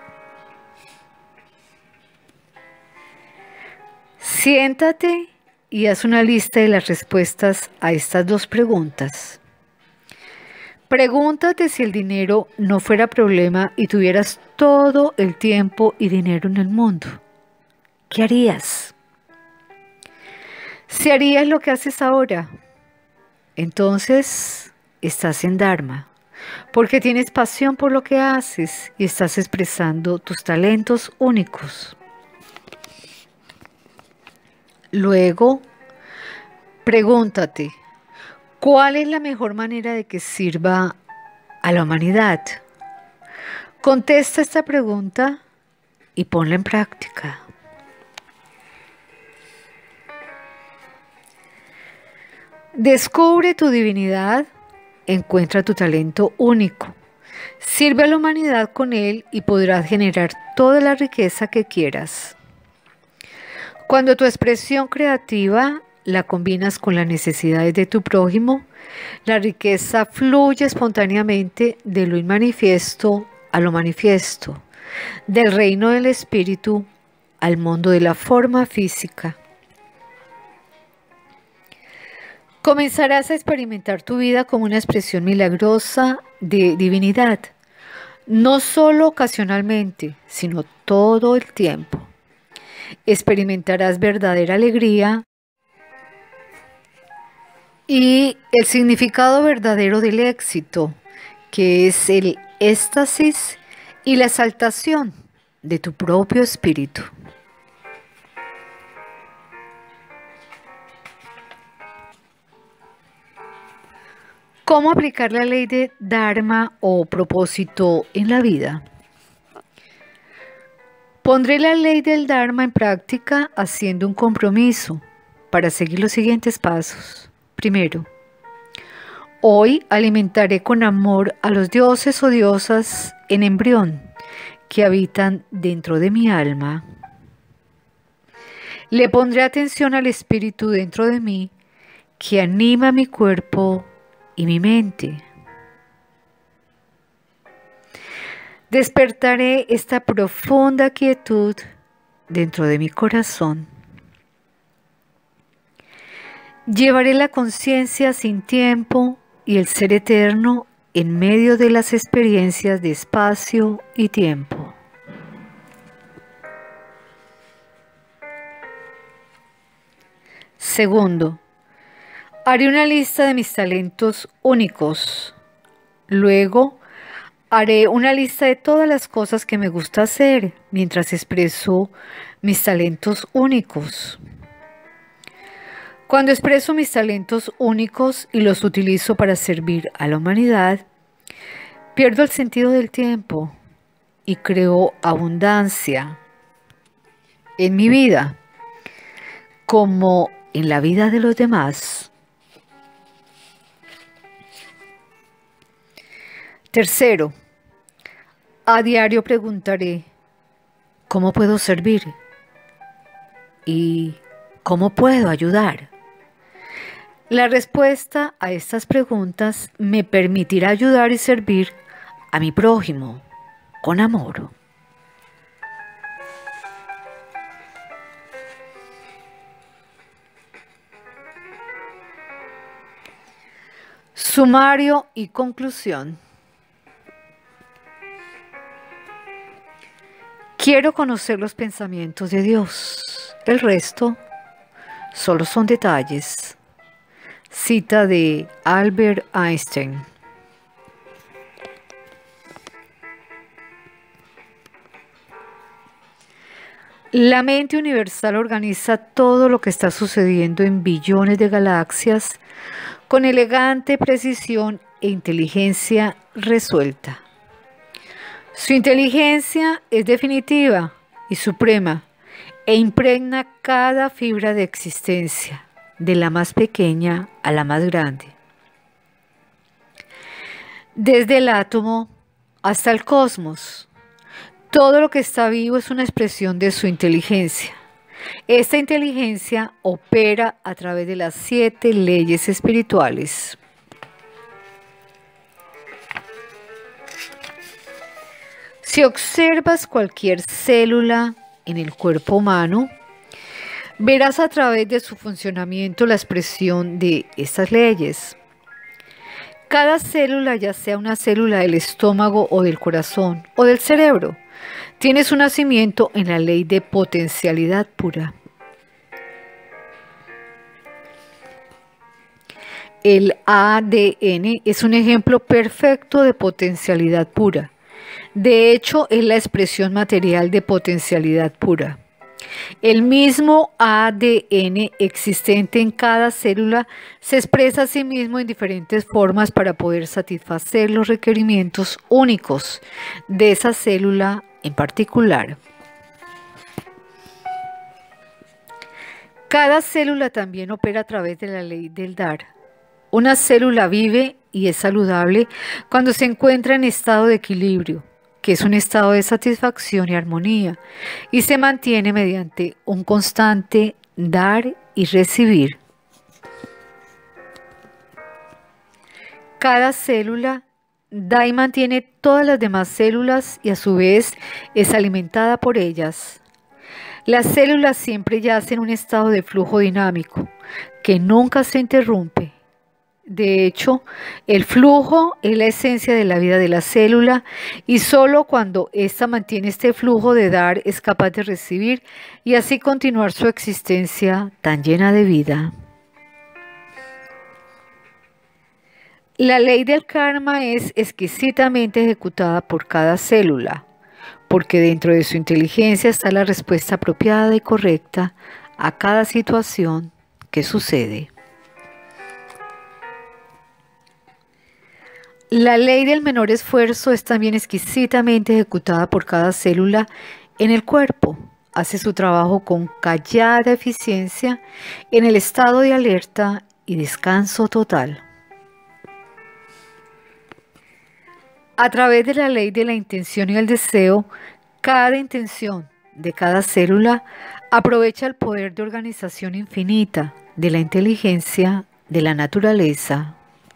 Siéntate y haz una lista de las respuestas a estas dos preguntas. Pregúntate si el dinero no fuera problema y tuvieras todo el tiempo y dinero en el mundo. ¿Qué harías? Si harías lo que haces ahora, entonces estás en Dharma, porque tienes pasión por lo que haces y estás expresando tus talentos únicos. Luego, pregúntate, ¿cuál es la mejor manera de que sirva a la humanidad? Contesta esta pregunta y ponla en práctica. Descubre tu divinidad, encuentra tu talento único. Sirve a la humanidad con él y podrás generar toda la riqueza que quieras. Cuando tu expresión creativa la combinas con las necesidades de tu prójimo, la riqueza fluye espontáneamente de lo inmanifiesto a lo manifiesto, del reino del espíritu al mundo de la forma física. Comenzarás a experimentar tu vida como una expresión milagrosa de divinidad, no solo ocasionalmente, sino todo el tiempo. Experimentarás verdadera alegría y el significado verdadero del éxito, que es el éxtasis y la exaltación de tu propio espíritu. ¿Cómo aplicar la ley de Dharma o propósito en la vida? Pondré la ley del Dharma en práctica haciendo un compromiso para seguir los siguientes pasos. Primero, hoy alimentaré con amor a los dioses o diosas en embrión que habitan dentro de mi alma. Le pondré atención al espíritu dentro de mí que anima mi cuerpo y mi mente. Despertaré esta profunda quietud dentro de mi corazón. Llevaré la conciencia sin tiempo y el ser eterno en medio de las experiencias de espacio y tiempo. Segundo, haré una lista de mis talentos únicos. Luego, haré una lista de todas las cosas que me gusta hacer mientras expreso mis talentos únicos. Cuando expreso mis talentos únicos y los utilizo para servir a la humanidad, pierdo el sentido del tiempo y creo abundancia en mi vida como en la vida de los demás. Tercero, a diario preguntaré, ¿cómo puedo servir? ¿Y cómo puedo ayudar? La respuesta a estas preguntas me permitirá ayudar y servir a mi prójimo con amor. Sumario y conclusión. Quiero conocer los pensamientos de Dios. El resto solo son detalles. Cita de Albert Einstein. La mente universal organiza todo lo que está sucediendo en billones de galaxias con elegante precisión e inteligencia resuelta. Su inteligencia es definitiva y suprema e impregna cada fibra de existencia, de la más pequeña a la más grande. Desde el átomo hasta el cosmos, todo lo que está vivo es una expresión de su inteligencia. Esta inteligencia opera a través de las 7 leyes espirituales. Si observas cualquier célula en el cuerpo humano, verás a través de su funcionamiento la expresión de estas leyes. Cada célula, ya sea una célula del estómago o del corazón o del cerebro, tiene su nacimiento en la ley de potencialidad pura. El ADN es un ejemplo perfecto de potencialidad pura. De hecho, es la expresión material de potencialidad pura. El mismo ADN existente en cada célula se expresa a sí mismo en diferentes formas para poder satisfacer los requerimientos únicos de esa célula en particular. Cada célula también opera a través de la ley del dar. Una célula vive y es saludable cuando se encuentra en estado de equilibrio, que es un estado de satisfacción y armonía, y se mantiene mediante un constante dar y recibir. Cada célula da y mantiene todas las demás células y a su vez es alimentada por ellas. Las células siempre yacen en un estado de flujo dinámico que nunca se interrumpe. De hecho, el flujo es la esencia de la vida de la célula y solo cuando ésta mantiene este flujo de dar es capaz de recibir y así continuar su existencia tan llena de vida. La ley del karma es exquisitamente ejecutada por cada célula, porque dentro de su inteligencia está la respuesta apropiada y correcta a cada situación que sucede. La ley del menor esfuerzo es también exquisitamente ejecutada por cada célula en el cuerpo. Hace su trabajo con callada eficiencia en el estado de alerta y descanso total. A través de la ley de la intención y el deseo, cada intención de cada célula aprovecha el poder de organización infinita de la inteligencia de la naturaleza.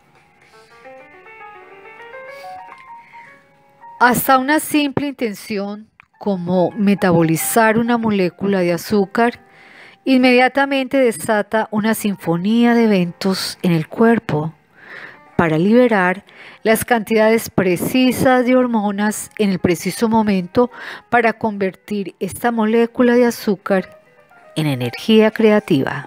Hasta una simple intención como metabolizar una molécula de azúcar inmediatamente desata una sinfonía de eventos en el cuerpo para liberar las cantidades precisas de hormonas en el preciso momento para convertir esta molécula de azúcar en energía creativa.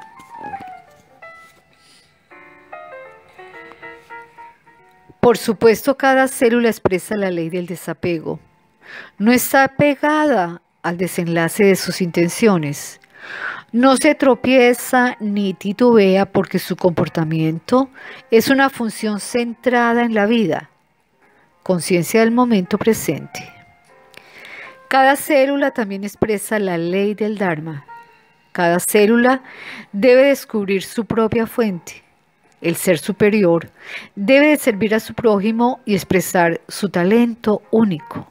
Por supuesto, cada célula expresa la ley del desapego. No está pegada al desenlace de sus intenciones. No se tropieza ni titubea porque su comportamiento es una función centrada en la vida, conciencia del momento presente. Cada célula también expresa la ley del Dharma. Cada célula debe descubrir su propia fuente. El ser superior debe de servir a su prójimo y expresar su talento único.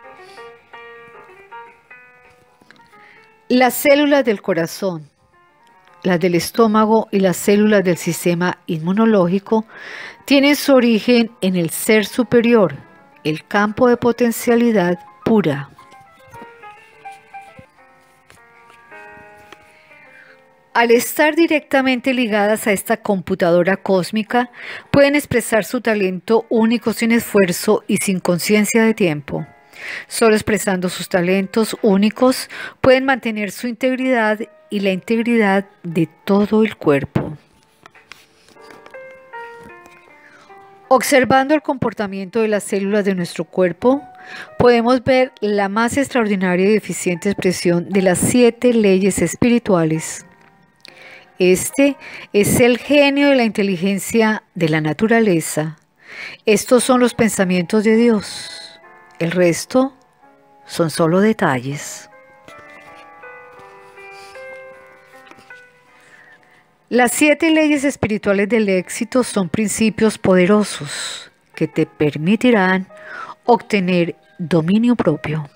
Las células del corazón, las del estómago y las células del sistema inmunológico tienen su origen en el ser superior, el campo de potencialidad pura. Al estar directamente ligadas a esta computadora cósmica, pueden expresar su talento único sin esfuerzo y sin conciencia de tiempo. Solo expresando sus talentos únicos pueden mantener su integridad y la integridad de todo el cuerpo. Observando el comportamiento de las células de nuestro cuerpo, podemos ver la más extraordinaria y eficiente expresión de las 7 leyes espirituales. Este es el genio de la inteligencia de la naturaleza. Estos son los pensamientos de Dios. El resto son solo detalles. Las 7 leyes espirituales del éxito son principios poderosos que te permitirán obtener dominio propio.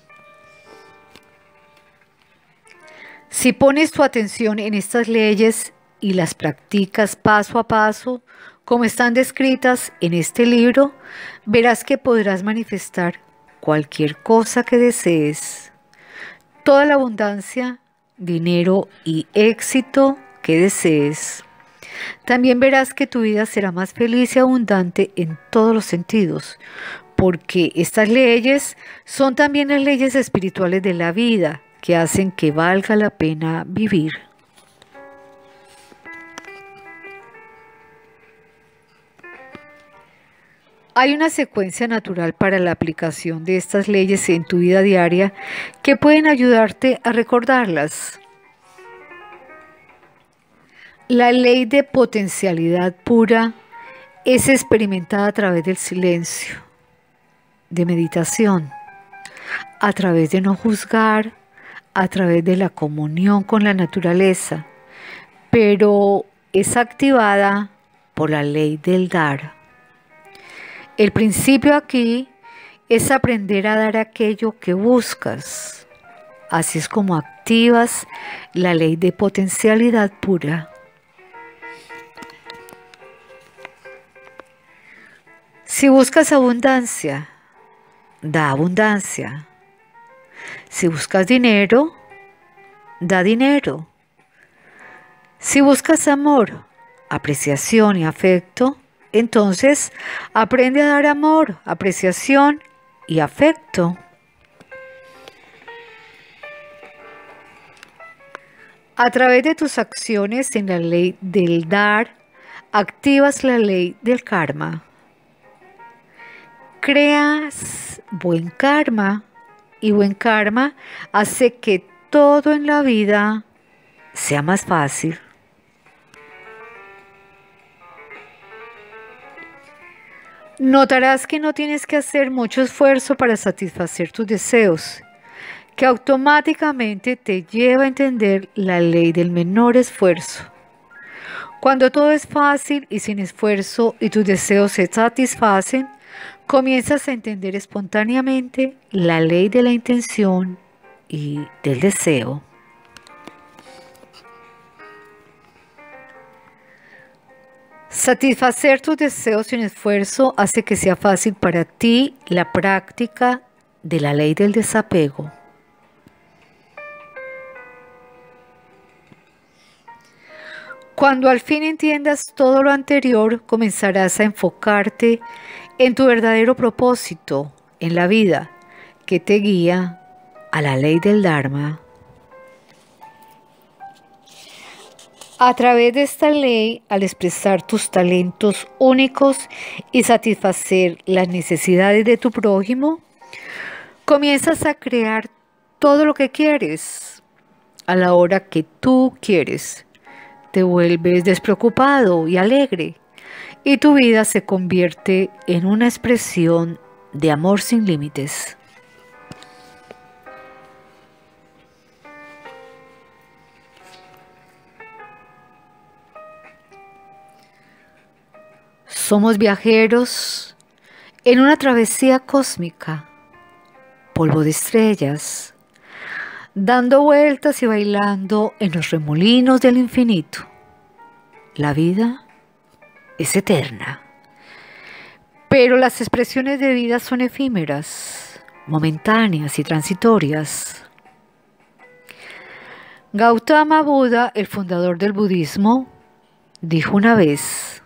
Si pones tu atención en estas leyes y las practicas paso a paso, como están descritas en este libro, verás que podrás manifestar cualquier cosa que desees. Toda la abundancia, dinero y éxito que desees. También verás que tu vida será más feliz y abundante en todos los sentidos, porque estas leyes son también las leyes espirituales de la vida, que hacen que valga la pena vivir. Hay una secuencia natural para la aplicación de estas leyes en tu vida diaria que pueden ayudarte a recordarlas. La ley de potencialidad pura es experimentada a través del silencio, de meditación, a través de no juzgar, a través de la comunión con la naturaleza, pero es activada por la ley del dar. El principio aquí es aprender a dar aquello que buscas. Así es como activas la ley de potencialidad pura. Si buscas abundancia, da abundancia. Si buscas dinero, da dinero. Si buscas amor, apreciación y afecto, entonces aprende a dar amor, apreciación y afecto. A través de tus acciones en la ley del dar, activas la ley del karma. Creas buen karma. Y buen karma hace que todo en la vida sea más fácil. Notarás que no tienes que hacer mucho esfuerzo para satisfacer tus deseos, que automáticamente te lleva a entender la ley del menor esfuerzo. Cuando todo es fácil y sin esfuerzo y tus deseos se satisfacen, comienzas a entender espontáneamente la ley de la intención y del deseo. Satisfacer tus deseos sin esfuerzo hace que sea fácil para ti la práctica de la ley del desapego. Cuando al fin entiendas todo lo anterior, comenzarás a enfocarte en tu verdadero propósito en la vida, que te guía a la ley del Dharma. A través de esta ley, al expresar tus talentos únicos y satisfacer las necesidades de tu prójimo, comienzas a crear todo lo que quieres. a la hora que tú quieres. Te vuelves despreocupado y alegre y tu vida se convierte en una expresión de amor sin límites. Somos viajeros en una travesía cósmica, polvo de estrellas, dando vueltas y bailando en los remolinos del infinito. La vida es eterna, pero las expresiones de vida son efímeras, momentáneas y transitorias. Gautama Buda, el fundador del budismo, dijo una vez: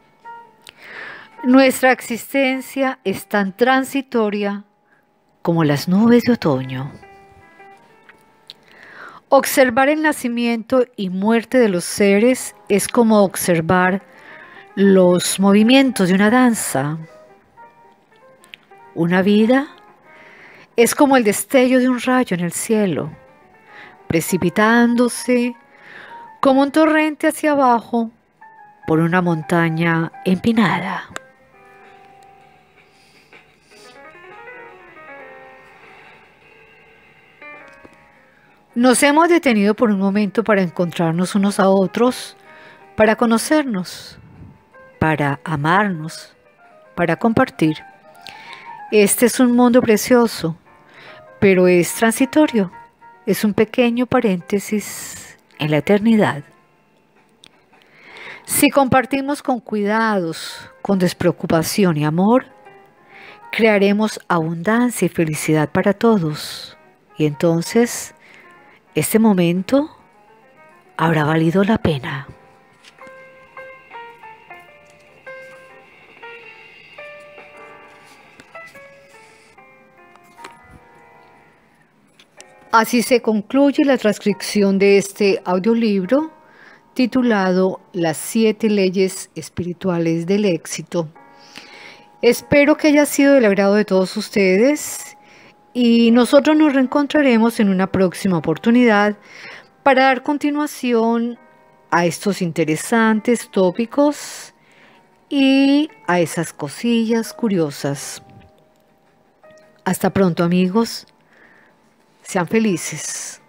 nuestra existencia es tan transitoria como las nubes de otoño. Observar el nacimiento y muerte de los seres es como observar los movimientos de una danza. Una vida es como el destello de un rayo en el cielo, precipitándose como un torrente hacia abajo por una montaña empinada. Nos hemos detenido por un momento para encontrarnos unos a otros, para conocernos, para amarnos, para compartir. Este es un mundo precioso, pero es transitorio, es un pequeño paréntesis en la eternidad. Si compartimos con cuidados, con despreocupación y amor, crearemos abundancia y felicidad para todos. Y entonces, este momento habrá valido la pena. Así se concluye la transcripción de este audiolibro titulado Las 7 leyes espirituales del éxito. Espero que haya sido del agrado de todos ustedes y nosotros nos reencontraremos en una próxima oportunidad para dar continuación a estos interesantes tópicos y a esas cosillas curiosas. Hasta pronto, amigos. Sean felices.